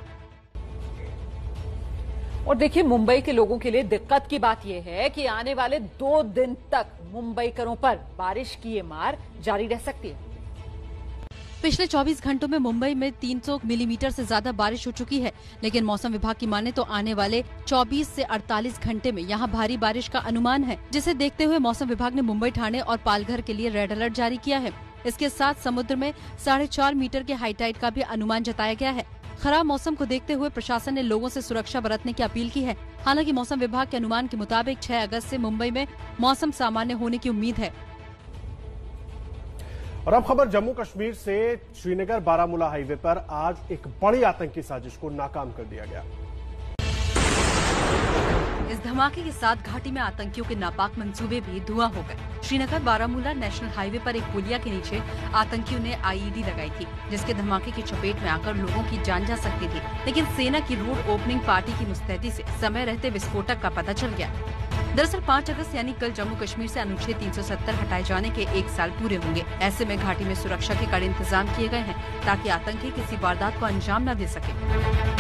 और देखिए, मुंबई के लोगों के लिए दिक्कत की बात यह है कि आने वाले 2 दिन तक मुंबईकरों पर बारिश की ये मार जारी रह सकती है। पिछले 24 घंटों में मुंबई में 300 मिलीमीटर से ज्यादा बारिश हो चुकी है, लेकिन मौसम विभाग की माने तो आने वाले 24 से 48 घंटे में यहां भारी बारिश का अनुमान है, जिसे देखते हुए मौसम विभाग ने मुंबई, ठाणे और पालघर के लिए रेड अलर्ट जारी किया है। इसके साथ समुद्र में 4.5 मीटर के हाई टाइड का भी अनुमान जताया गया है। खराब मौसम को देखते हुए प्रशासन ने लोगों से सुरक्षा बरतने की अपील की है। हालांकि मौसम विभाग के अनुमान के मुताबिक 6 अगस्त से मुंबई में मौसम सामान्य होने की उम्मीद है। और अब खबर जम्मू कश्मीर से। श्रीनगर बारामूला हाईवे पर आज एक बड़ी आतंकी साजिश को नाकाम कर दिया गया। इस धमाके के साथ घाटी में आतंकियों के नापाक मंसूबे भी धुआं हो गए। श्रीनगर बारामूला नेशनल हाईवे पर एक पुलिया के नीचे आतंकियों ने आईईडी लगाई थी, जिसके धमाके की चपेट में आकर लोगों की जान जा सकती थी, लेकिन सेना की रोड ओपनिंग पार्टी की मुस्तैदी से समय रहते विस्फोटक का पता चल गया। दरअसल 5 अगस्त यानी कल जम्मू कश्मीर से अनुच्छेद 370 हटाए जाने के 1 साल पूरे होंगे। ऐसे में घाटी में सुरक्षा के कड़े इंतजाम किए गए हैं, ताकि आतंकी किसी वारदात को अंजाम न दे सके।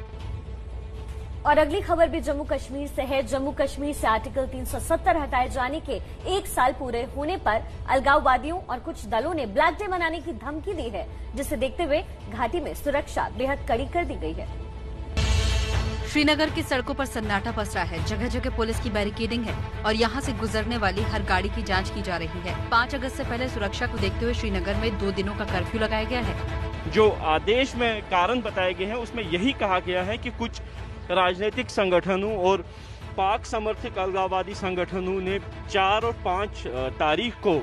और अगली खबर भी जम्मू कश्मीर से है। जम्मू कश्मीर से आर्टिकल 370 हटाए जाने के 1 साल पूरे होने पर अलगाववादियों और कुछ दलों ने ब्लैक डे मनाने की धमकी दी है, जिसे देखते हुए घाटी में सुरक्षा बेहद कड़ी कर दी गई है। श्रीनगर की सड़कों पर सन्नाटा पसरा है। जगह जगह पुलिस की बैरिकेडिंग है और यहाँ से गुजरने वाली हर गाड़ी की जांच की जा रही है। 5 अगस्त से पहले सुरक्षा को देखते हुए श्रीनगर में 2 दिनों का कर्फ्यू लगाया गया है। जो आदेश में कारण बताए गए हैं उसमें यही कहा गया है कि कुछ राजनीतिक संगठनों और पाक समर्थित अलगाववादी संगठनों ने 4 और 5 तारीख को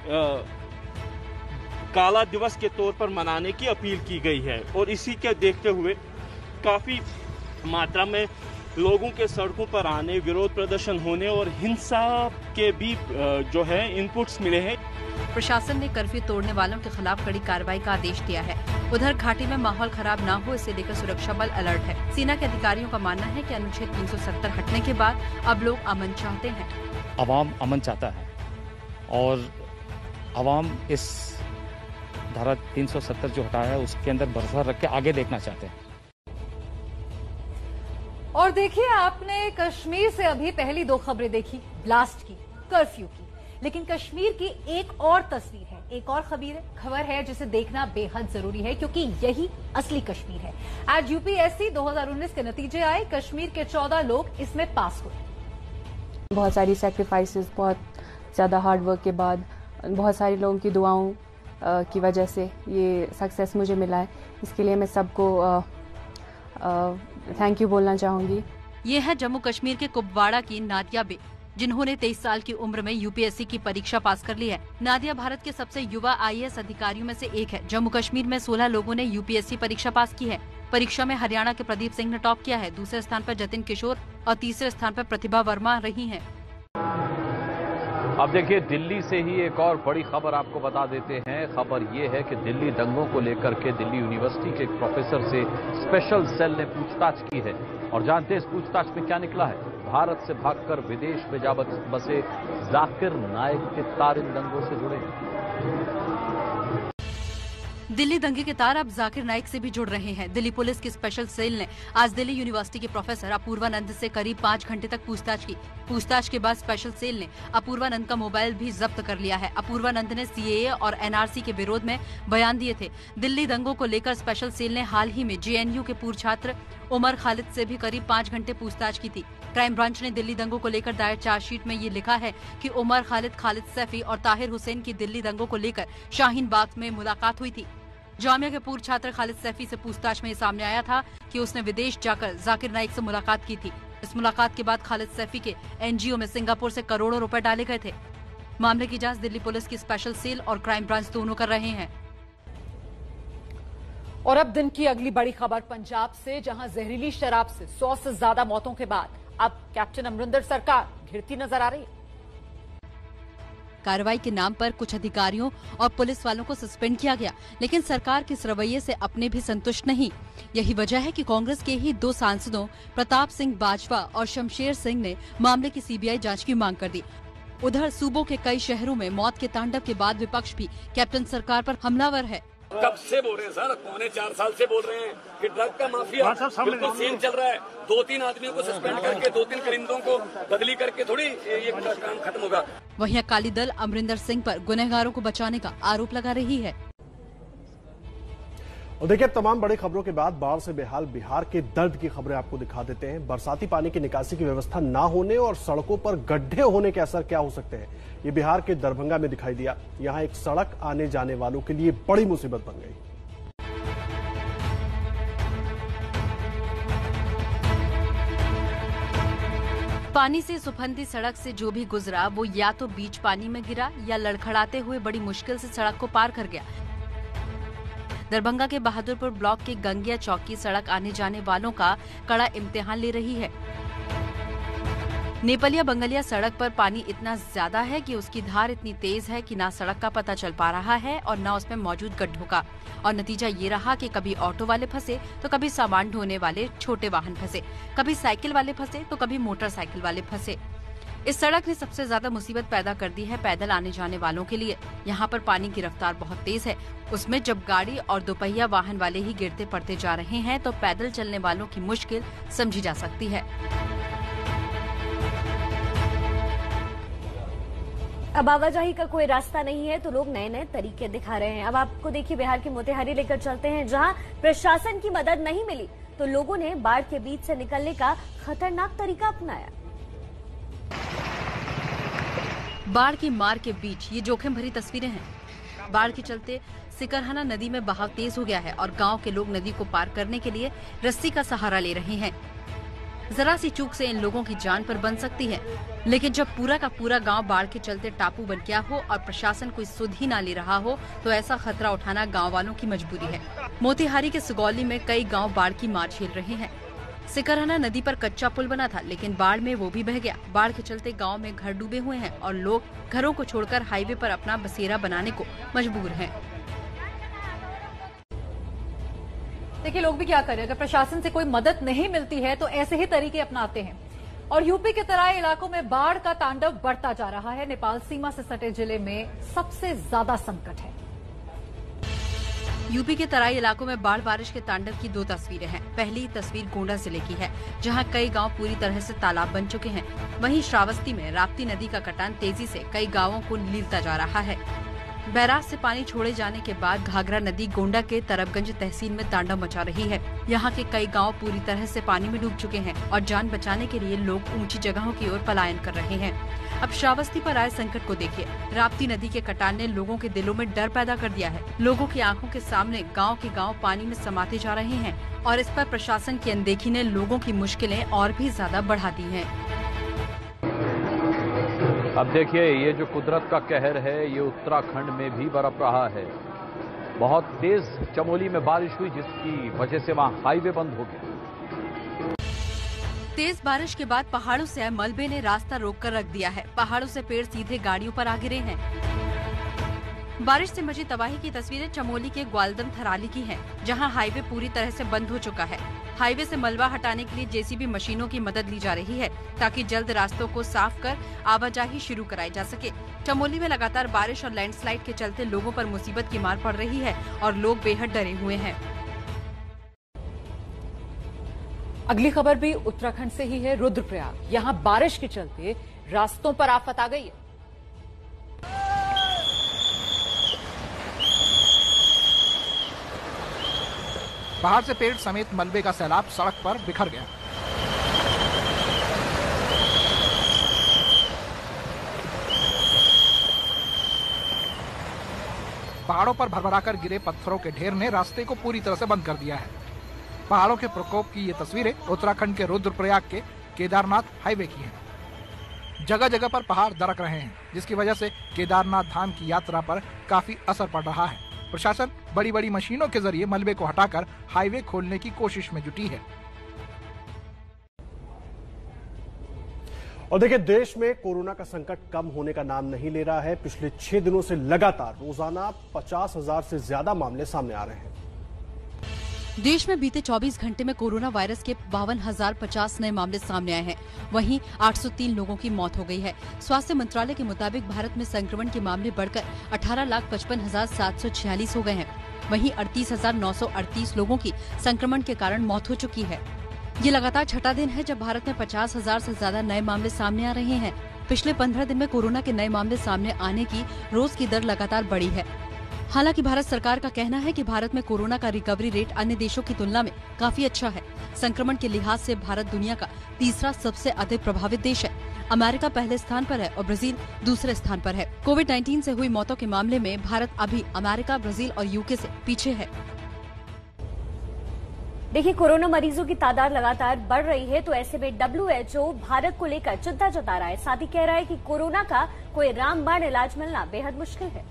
काला दिवस के तौर पर मनाने की अपील की गई है और इसी के देखते हुए काफ़ी मात्रा में लोगों के सड़कों पर आने, विरोध प्रदर्शन होने और हिंसा के भी जो है इनपुट्स मिले हैं। प्रशासन ने कर्फ्यू तोड़ने वालों के खिलाफ कड़ी कार्रवाई का आदेश दिया है। उधर घाटी में माहौल खराब ना हो, इसे लेकर सुरक्षा बल अलर्ट है। सेना के अधिकारियों का मानना है कि अनुच्छेद 370 हटने के बाद अब लोग अमन चाहते हैं। अवाम अमन चाहता है और अवाम इस धारा 370 जो हटाया है उसके अंदर भरोसा रख के आगे देखना चाहते हैं। और देखिए, आपने कश्मीर से अभी पहली 2 खबरें देखी, ब्लास्ट की, कर्फ्यू की, लेकिन कश्मीर की एक और तस्वीर है, एक और खबर है जिसे देखना बेहद जरूरी है, क्योंकि यही असली कश्मीर है। आज यूपीएससी 2019 के नतीजे आए, कश्मीर के 14 लोग इसमें पास हुए। बहुत सारी सैक्रिफाइसेस, बहुत ज्यादा हार्ड वर्क के बाद, बहुत सारे लोगों की दुआओं की वजह से ये सक्सेस मुझे मिला है। इसके लिए मैं सबको थैंक यू बोलना चाहूंगी। ये है जम्मू कश्मीर के कुपवाड़ा की नादिया बे, जिन्होंने 23 साल की उम्र में यूपीएससी की परीक्षा पास कर ली है। नादिया भारत के सबसे युवा आईएएस अधिकारियों में से एक है। जम्मू कश्मीर में 16 लोगों ने यूपीएससी परीक्षा पास की है। परीक्षा में हरियाणा के प्रदीप सिंह ने टॉप किया है। दूसरे स्थान पर जतिन किशोर और तीसरे स्थान पर प्रतिभा वर्मा रही हैं। अब देखिए, दिल्ली से ही एक और बड़ी खबर आपको बता देते हैं। खबर ये है कि दिल्ली दंगों को लेकर के दिल्ली यूनिवर्सिटी के एक प्रोफेसर से स्पेशल सेल ने पूछताछ की है और जानते हैं इस पूछताछ में क्या निकला है। भारत से भागकर विदेश में जा बसे जाकिर नाइक के तार इन दंगों से जुड़े हैं। दिल्ली दंगे के तार अब जाकिर नाइक से भी जुड़ रहे हैं। दिल्ली पुलिस की स्पेशल सेल ने आज दिल्ली यूनिवर्सिटी के प्रोफेसर अपूर्वानंद से करीब 5 घंटे तक पूछताछ की। पूछताछ के बाद स्पेशल सेल ने अपूर्वानंद का मोबाइल भी जब्त कर लिया है। अपूर्वानंद ने सीएए और एनआरसी के विरोध में बयान दिए थे। दिल्ली दंगों को लेकर स्पेशल सेल ने हाल ही में जेएनयू के पूर्व छात्र उमर खालिद से भी करीब 5 घंटे पूछताछ की थी। क्राइम ब्रांच ने दिल्ली दंगों को लेकर दायर चार्जशीट में ये लिखा है कि उमर खालिद, खालिद सैफी और ताहिर हुसैन की दिल्ली दंगों को लेकर शाहीन बाग में मुलाकात हुई थी। जामिया के पूर्व छात्र खालिद सैफी से पूछताछ में ये सामने आया था कि उसने विदेश जाकर जाकिर नाइक से मुलाकात की थी। इस मुलाकात के बाद खालिद सैफी के एनजीओ में सिंगापुर से करोड़ों रुपए डाले गए थे। मामले की जांच दिल्ली पुलिस की स्पेशल सेल और क्राइम ब्रांच दोनों कर रहे हैं। और अब दिन की अगली बड़ी खबर पंजाब से, जहां जहरीली शराब से 100 से ज्यादा मौतों के बाद अब कैप्टन अमरिंदर सरकार घिरती नजर आ रही है। कार्रवाई के नाम पर कुछ अधिकारियों और पुलिस वालों को सस्पेंड किया गया, लेकिन सरकार के इस रवैये से अपने भी संतुष्ट नहीं। यही वजह है कि कांग्रेस के ही 2 सांसदों प्रताप सिंह बाजवा और शमशेर सिंह ने मामले की सीबीआई जांच की मांग कर दी। उधर सूबों के कई शहरों में मौत के तांडव के बाद विपक्ष भी कैप्टन सरकार पर हमलावर है। कब से बोल रहे हैं सर, 3.25 साल से बोल रहे हैं कि ड्रग का माफिया बिल्कुल सीन चल रहा है। 2-3 आदमियों को सस्पेंड करके 2-3 करिंदों को बदली करके थोड़ी ये काम खत्म होगा। वहीं अकाली दल अमरिंदर सिंह पर गुनहगारों को बचाने का आरोप लगा रही है। और देखिए, अब तमाम बड़ी खबरों के बाद बाढ़ से बेहाल बिहार के दर्द की खबरें आपको दिखा देते हैं। बरसाती पानी की निकासी की व्यवस्था ना होने और सड़कों पर गड्ढे होने के असर क्या हो सकते हैं, ये बिहार के दरभंगा में दिखाई दिया। यहां एक सड़क आने जाने वालों के लिए बड़ी मुसीबत बन गई। पानी से सुफंदी सड़क से जो भी गुजरा वो या तो बीच पानी में गिरा या लड़खड़ाते हुए बड़ी मुश्किल से सड़क को पार कर गया। दरभंगा के बहादुरपुर ब्लॉक के गंगिया चौक की सड़क आने जाने वालों का कड़ा इम्तिहान ले रही है। नेपालिया बंगलिया सड़क पर पानी इतना ज्यादा है कि उसकी धार इतनी तेज है कि ना सड़क का पता चल पा रहा है और ना उसमें मौजूद गड्ढों का। और नतीजा ये रहा कि कभी ऑटो वाले फंसे तो कभी सामान ढोने वाले छोटे वाहन फंसे, कभी साइकिल वाले फंसे तो कभी मोटरसाइकिल वाले फंसे। इस सड़क ने सबसे ज्यादा मुसीबत पैदा कर दी है पैदल आने जाने वालों के लिए। यहाँ पर पानी की रफ्तार बहुत तेज है, उसमें जब गाड़ी और दोपहिया वाहन वाले ही गिरते पड़ते जा रहे हैं तो पैदल चलने वालों की मुश्किल समझी जा सकती है। अब आवाजाही का कोई रास्ता नहीं है तो लोग नए नए तरीके दिखा रहे हैं। अब आपको देखिए बिहार की मोतिहारी लेकर चलते हैं, जहां प्रशासन की मदद नहीं मिली तो लोगों ने बाढ़ के बीच से निकलने का खतरनाक तरीका अपनाया। बाढ़ की मार के बीच ये जोखिम भरी तस्वीरें हैं। बाढ़ के चलते सिकरहना नदी में बहाव तेज हो गया है और गांव के लोग नदी को पार करने के लिए रस्सी का सहारा ले रहे हैं। जरा सी चूक से इन लोगों की जान पर बन सकती है, लेकिन जब पूरा का पूरा गांव बाढ़ के चलते टापू बन गया हो और प्रशासन कोई सुध ही ना ले रहा हो तो ऐसा खतरा उठाना गांव वालों की मजबूरी है। मोतिहारी के सुगौली में कई गांव बाढ़ की मार झेल रहे हैं। सिकरहना नदी पर कच्चा पुल बना था, लेकिन बाढ़ में वो भी बह गया। बाढ़ के चलते गांव में घर डूबे हुए हैं और लोग घरों को छोड़कर हाईवे पर अपना बसेरा बनाने को मजबूर हैं। देखिए, लोग भी क्या करें, अगर प्रशासन से कोई मदद नहीं मिलती है तो ऐसे ही तरीके अपनाते हैं। और यूपी के तराई इलाकों में बाढ़ का तांडव बढ़ता जा रहा है। नेपाल सीमा से सटे जिले में सबसे ज्यादा संकट है। यूपी के तराई इलाकों में बाढ़ बारिश के तांडव की 2 तस्वीरें हैं। पहली तस्वीर गोंडा जिले की है, जहां कई गांव पूरी तरह से तालाब बन चुके हैं। वहीं श्रावस्ती में राप्ती नदी का कटान तेजी से कई गांवों को लीलता जा रहा है। बैराज से पानी छोड़े जाने के बाद घाघरा नदी गोंडा के तरबगंज तहसील में तांडव मचा रही है। यहाँ के कई गांव पूरी तरह से पानी में डूब चुके हैं और जान बचाने के लिए लोग ऊंची जगहों की ओर पलायन कर रहे हैं। अब श्रावस्ती पर आए संकट को देखिए। राप्ती नदी के कटान ने लोगों के दिलों में डर पैदा कर दिया है। लोगों की आंखों के सामने गांव के गांव पानी में समाते जा रहे हैं और इस पर प्रशासन की अनदेखी ने लोगों की मुश्किलें और भी ज्यादा बढ़ा दी हैं। अब देखिए, ये जो कुदरत का कहर है ये उत्तराखंड में भी बरप रहा है। बहुत तेज चमोली में बारिश हुई, जिसकी वजह से वहां हाईवे बंद हो गया। तेज बारिश के बाद पहाड़ों से आए मलबे ने रास्ता रोककर रख दिया है। पहाड़ों से पेड़ सीधे गाड़ियों पर आ गिरे हैं। बारिश से मची तबाही की तस्वीरें चमोली के ग्वालदम थराली की हैं, जहां हाईवे पूरी तरह से बंद हो चुका है। हाईवे से मलबा हटाने के लिए जेसीबी मशीनों की मदद ली जा रही है ताकि जल्द रास्तों को साफ कर आवाजाही शुरू कराई जा सके। चमोली में लगातार बारिश और लैंडस्लाइड के चलते लोगों पर मुसीबत की मार पड़ रही है और लोग बेहद डरे हुए हैं। अगली खबर भी उत्तराखंड से ही है। रुद्रप्रयाग, यहां बारिश के चलते रास्तों पर आफत आ गई है। बाहर से पेड़ समेत मलबे का सैलाब सड़क पर बिखर गया। पहाड़ों पर भरभराकर गिरे पत्थरों के ढेर ने रास्ते को पूरी तरह से बंद कर दिया है। पहाड़ों के प्रकोप की ये तस्वीरें उत्तराखंड के रुद्रप्रयाग के केदारनाथ हाईवे की हैं। जगह जगह पर पहाड़ दरक रहे हैं, जिसकी वजह से केदारनाथ धाम की यात्रा पर काफी असर पड़ रहा है। प्रशासन बड़ी बड़ी मशीनों के जरिए मलबे को हटाकर हाईवे खोलने की कोशिश में जुटी है। और देखिए, देश में कोरोना का संकट कम होने का नाम नहीं ले रहा है। पिछले 6 दिनों से लगातार रोजाना 50,000 से ज्यादा मामले सामने आ रहे हैं। देश में बीते 24 घंटे में कोरोना वायरस के 52,050 नए मामले सामने आए हैं। वहीं 803 लोगों की मौत हो गई है। स्वास्थ्य मंत्रालय के मुताबिक भारत में संक्रमण के मामले बढ़कर 18,55,746 हो गए हैं। वहीं 38,938 लोगों की संक्रमण के कारण मौत हो चुकी है। ये लगातार छठा दिन है जब भारत में 50,000 से ज्यादा नए मामले सामने आ रहे हैं। पिछले 15 दिन में कोरोना के नए मामले सामने आने की रोज की दर लगातार बढ़ी है। हालांकि भारत सरकार का कहना है कि भारत में कोरोना का रिकवरी रेट अन्य देशों की तुलना में काफी अच्छा है। संक्रमण के लिहाज से भारत दुनिया का तीसरा सबसे अधिक प्रभावित देश है। अमेरिका पहले स्थान पर है और ब्राजील दूसरे स्थान पर है। कोविड-19 से हुई मौतों के मामले में भारत अभी अमेरिका, ब्राजील और यूके से पीछे है। देखिए, कोरोना मरीजों की तादाद लगातार बढ़ रही है, तो ऐसे में WHO भारत को लेकर चिंता जता रहा है। साथ ही कह रहा है कि कोरोना का कोई रामबाण इलाज मिलना बेहद मुश्किल है।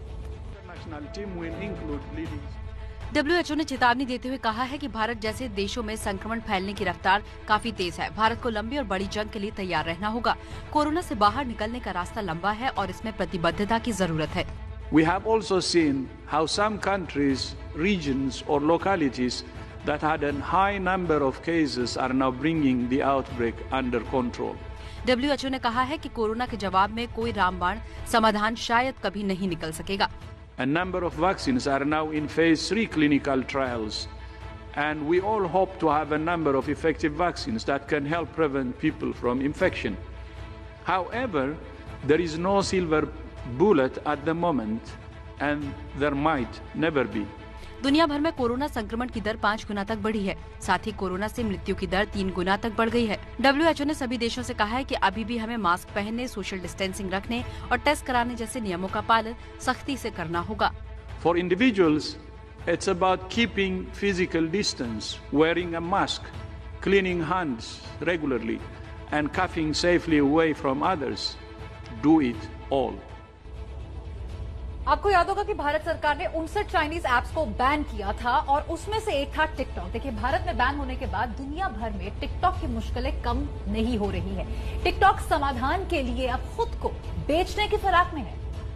WHO ने चेतावनी देते हुए कहा है कि भारत जैसे देशों में संक्रमण फैलने की रफ्तार काफी तेज है। भारत को लंबी और बड़ी जंग के लिए तैयार रहना होगा। कोरोना से बाहर निकलने का रास्ता लंबा है और इसमें प्रतिबद्धता की जरूरत है। We have also seen how some countries, regions or localities that had a high number of cases are now bringing the outbreak under control. WHO ने कहा है कि कोरोना के जवाब में कोई रामबाण समाधान शायद कभी नहीं निकल सकेगा। A number of vaccines are now in phase 3 clinical trials, and we all hope to have a number of effective vaccines that can help prevent people from infection. However, there is no silver bullet at the moment, and there might never be. दुनिया भर में corona संक्रमण की दर 5 गुना तक बढ़ी है। साथ ही corona से मृत्यु की दर 3 गुना तक बढ़ गई है। WHO ने सभी देशों से कहा है कि अभी भी हमें मास्क पहनने, सोशल डिस्टेंसिंग रखने और टेस्ट कराने जैसे नियमों का पालन सख्ती से करना होगा। For individuals, it's about keeping physical distance, wearing a mask, cleaning hands regularly, and coughing safely away from others. Do it all. आपको याद होगा कि भारत सरकार ने 59 चाइनीज ऐप्स को बैन किया था और उसमें से एक था टिकटॉक। देखिए, भारत में बैन होने के बाद दुनिया भर में टिकटॉक की मुश्किलें कम नहीं हो रही है। टिकटॉक समाधान के लिए अब खुद को बेचने की फिराक में है।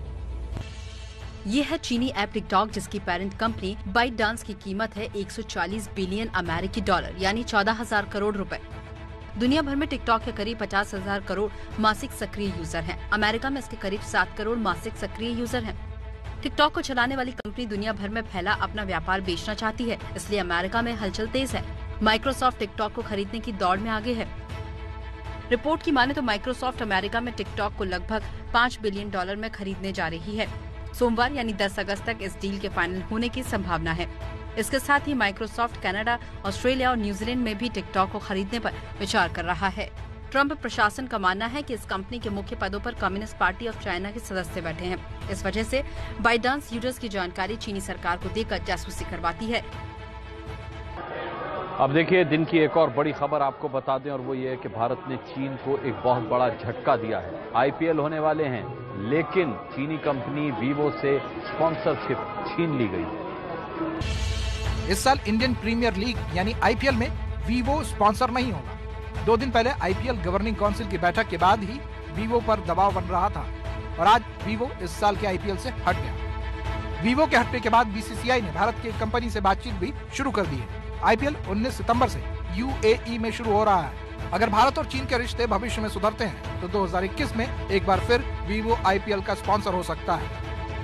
ये है चीनी ऐप टिकटॉक, जिसकी पेरेंट कंपनी बाइटडांस की कीमत है 140 बिलियन अमेरिकी डॉलर यानी 14,000 करोड़ रुपए। दुनिया भर में टिकटॉक के करीब 50,000 करोड़ मासिक सक्रिय यूजर हैं। अमेरिका में इसके करीब 7 करोड़ मासिक सक्रिय यूजर हैं। टिकटॉक को चलाने वाली कंपनी दुनिया भर में फैला अपना व्यापार बेचना चाहती है, इसलिए अमेरिका में हलचल तेज है। माइक्रोसॉफ्ट टिकटॉक को खरीदने की दौड़ में आगे है। रिपोर्ट की माने तो माइक्रोसॉफ्ट अमेरिका में टिकटॉक को लगभग $5 बिलियन में खरीदने जा रही है। सोमवार यानी 10 अगस्त तक इस डील के फाइनल होने की संभावना है। इसके साथ ही माइक्रोसॉफ्ट कनाडा, ऑस्ट्रेलिया और न्यूजीलैंड में भी टिकटॉक को खरीदने पर विचार कर रहा है। ट्रंप प्रशासन का मानना है कि इस कंपनी के मुख्य पदों पर कम्युनिस्ट पार्टी ऑफ चाइना के सदस्य बैठे हैं। इस वजह से बाइटडांस यूजर्स की जानकारी चीनी सरकार को देकर जासूसी करवाती है। अब देखिए, दिन की एक और बड़ी खबर आपको बता दें और वो ये है कि भारत ने चीन को एक बहुत बड़ा झटका दिया है। IPL होने वाले हैं, लेकिन चीनी कंपनी वीवो से स्पॉन्सरशिप छीन ली गई। इस साल इंडियन प्रीमियर लीग यानी IPL में वीवो स्पॉन्सर नहीं होगा। 2 दिन पहले IPL गवर्निंग काउंसिल की बैठक के बाद ही वीवो पर दबाव बन रहा था और आज वीवो इस साल के IPL से हट गया। वीवो के हटने के बाद BCCI ने भारत की एक कंपनी से बातचीत भी शुरू कर दी है। IPL 19 सितंबर से UAE में शुरू हो रहा है। अगर भारत और चीन के रिश्ते भविष्य में सुधरते हैं तो 2021 में एक बार फिर वीवो IPL का स्पॉन्सर हो सकता है।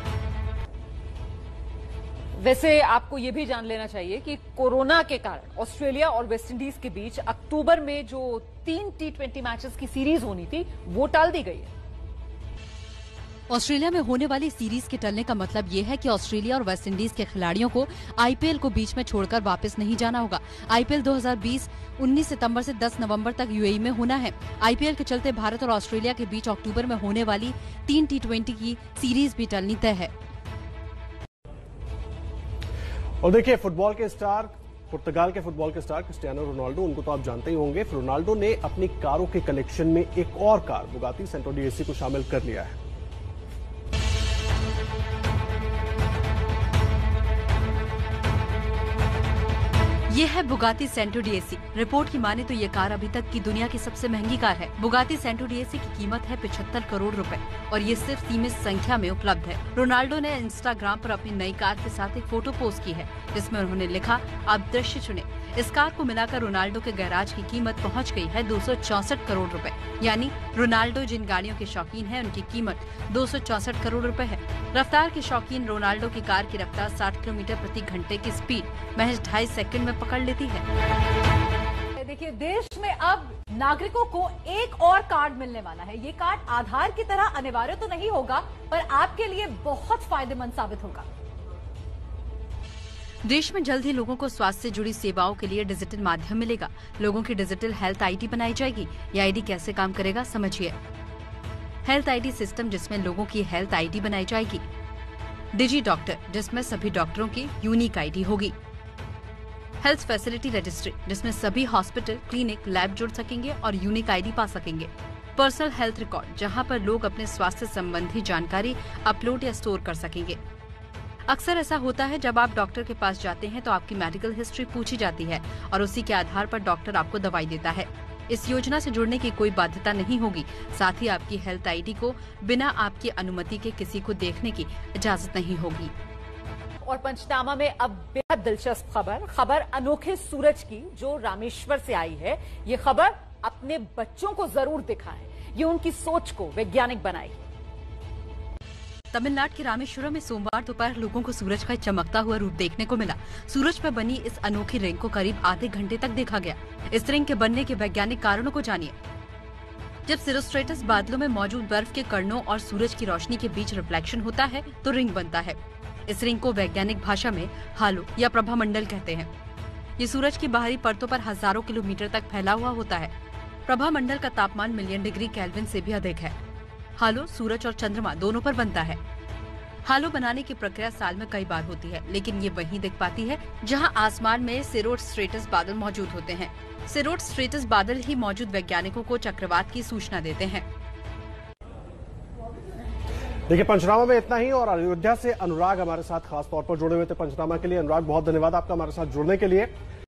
वैसे आपको ये भी जान लेना चाहिए कि कोरोना के कारण ऑस्ट्रेलिया और वेस्टइंडीज के बीच अक्टूबर में जो 3 T20 मैचेस की सीरीज होनी थी वो टाल दी गई है। ऑस्ट्रेलिया में होने वाली सीरीज के टलने का मतलब ये है कि ऑस्ट्रेलिया और वेस्टइंडीज के खिलाड़ियों को IPL को बीच में छोड़कर वापस नहीं जाना होगा। IPL 2020 19 सितंबर से 10 नवंबर तक UAE में होना है। IPL के चलते भारत और ऑस्ट्रेलिया के बीच अक्टूबर में होने वाली 3 T20 की सीरीज भी टलनी तय है। और देखिए, फुटबॉल के स्टार, पुर्तगाल के फुटबॉल के स्टार क्रिस्टियानो रोनाल्डो, उनको तो आप जानते ही होंगे। रोनाल्डो ने अपनी कारों के कलेक्शन में एक और कार बुगाटी सेंटोडी AC को शामिल कर लिया है। ये है बुगाटी सेंटो डीएसी। रिपोर्ट की माने तो ये कार अभी तक की दुनिया की सबसे महंगी कार है। बुगाटी सेंटो डीएसी की कीमत है 75 करोड़ रुपए और ये सिर्फ सीमित संख्या में उपलब्ध है। रोनाल्डो ने इंस्टाग्राम पर अपनी नई कार के साथ एक फोटो पोस्ट की है, जिसमें उन्होंने लिखा, आप दृश्य चुने। इस कार को मिलाकर रोनाल्डो के गैराज की कीमत पहुंच गई है 264 करोड़ रुपए। यानी रोनाल्डो जिन गाड़ियों के शौकीन हैं, उनकी कीमत 264 करोड़ रुपए है। रफ्तार के शौकीन रोनाल्डो की कार की रफ्तार 60 किलोमीटर प्रति घंटे की स्पीड महज 2.5 सेकंड में पकड़ लेती है। देखिए, देश में अब नागरिकों को एक और कार्ड मिलने वाला है। ये कार्ड आधार की तरह अनिवार्य तो नहीं होगा, पर आपके लिए बहुत फायदेमंद साबित होगा। देश में जल्द ही लोगों को स्वास्थ्य से जुड़ी सेवाओं के लिए डिजिटल माध्यम मिलेगा। लोगों की डिजिटल हेल्थ आईडी बनाई जाएगी। ये आईडी कैसे काम करेगा, समझिए। हेल्थ आईडी सिस्टम, जिसमें लोगों की हेल्थ आईडी बनाई जाएगी। डिजी डॉक्टर, जिसमें सभी डॉक्टरों की यूनिक आईडी होगी। हेल्थ फैसिलिटी रजिस्ट्री, जिसमें सभी हॉस्पिटल, क्लिनिक, लैब जुड़ सकेंगे और यूनिक आईडी पा सकेंगे। पर्सनल हेल्थ रिकॉर्ड, जहां पर लोग अपने स्वास्थ्य संबंधी जानकारी अपलोड या स्टोर कर सकेंगे। अक्सर ऐसा होता है, जब आप डॉक्टर के पास जाते हैं तो आपकी मेडिकल हिस्ट्री पूछी जाती है और उसी के आधार पर डॉक्टर आपको दवाई देता है। इस योजना से जुड़ने की कोई बाध्यता नहीं होगी। साथ ही आपकी हेल्थ आईडी को बिना आपकी अनुमति के किसी को देखने की इजाजत नहीं होगी। और पंचनामा में अब बेहद दिलचस्प खबर अनोखे सूरज की, जो रामेश्वर से आई है। ये खबर अपने बच्चों को जरूर दिखाएं, ये उनकी सोच को वैज्ञानिक बनाएगी। तमिलनाडु के रामेश्वरम में सोमवार दोपहर लोगों को सूरज का चमकता हुआ रूप देखने को मिला। सूरज पर बनी इस अनोखी रिंग को करीब आधे घंटे तक देखा गया। इस रिंग के बनने के वैज्ञानिक कारणों को जानिए। जब सिरोस्ट्रेटस बादलों में मौजूद बर्फ के कणों और सूरज की रोशनी के बीच रिफ्लेक्शन होता है तो रिंग बनता है। इस रिंग को वैज्ञानिक भाषा में हालो या प्रभामंडल कहते हैं। ये सूरज की बाहरी परतों पर हजारों किलोमीटर तक फैला हुआ होता है। प्रभामंडल का तापमान मिलियन डिग्री केल्विन से भी अधिक है। हालो सूरज और चंद्रमा दोनों पर बनता है। हालो बनाने की प्रक्रिया साल में कई बार होती है, लेकिन ये वहीं दिख पाती है जहां आसमान में सिरोस्ट्रेटस बादल मौजूद होते हैं। सिरोस्ट्रेटस बादल ही मौजूद वैज्ञानिकों को चक्रवात की सूचना देते हैं। देखिए, पंचनामा में इतना ही। और अयोध्या से अनुराग हमारे साथ खास तौर पर जुड़े हुए थे पंचनामा के लिए। अनुराग, बहुत धन्यवाद आपका हमारे साथ जुड़ने के लिए।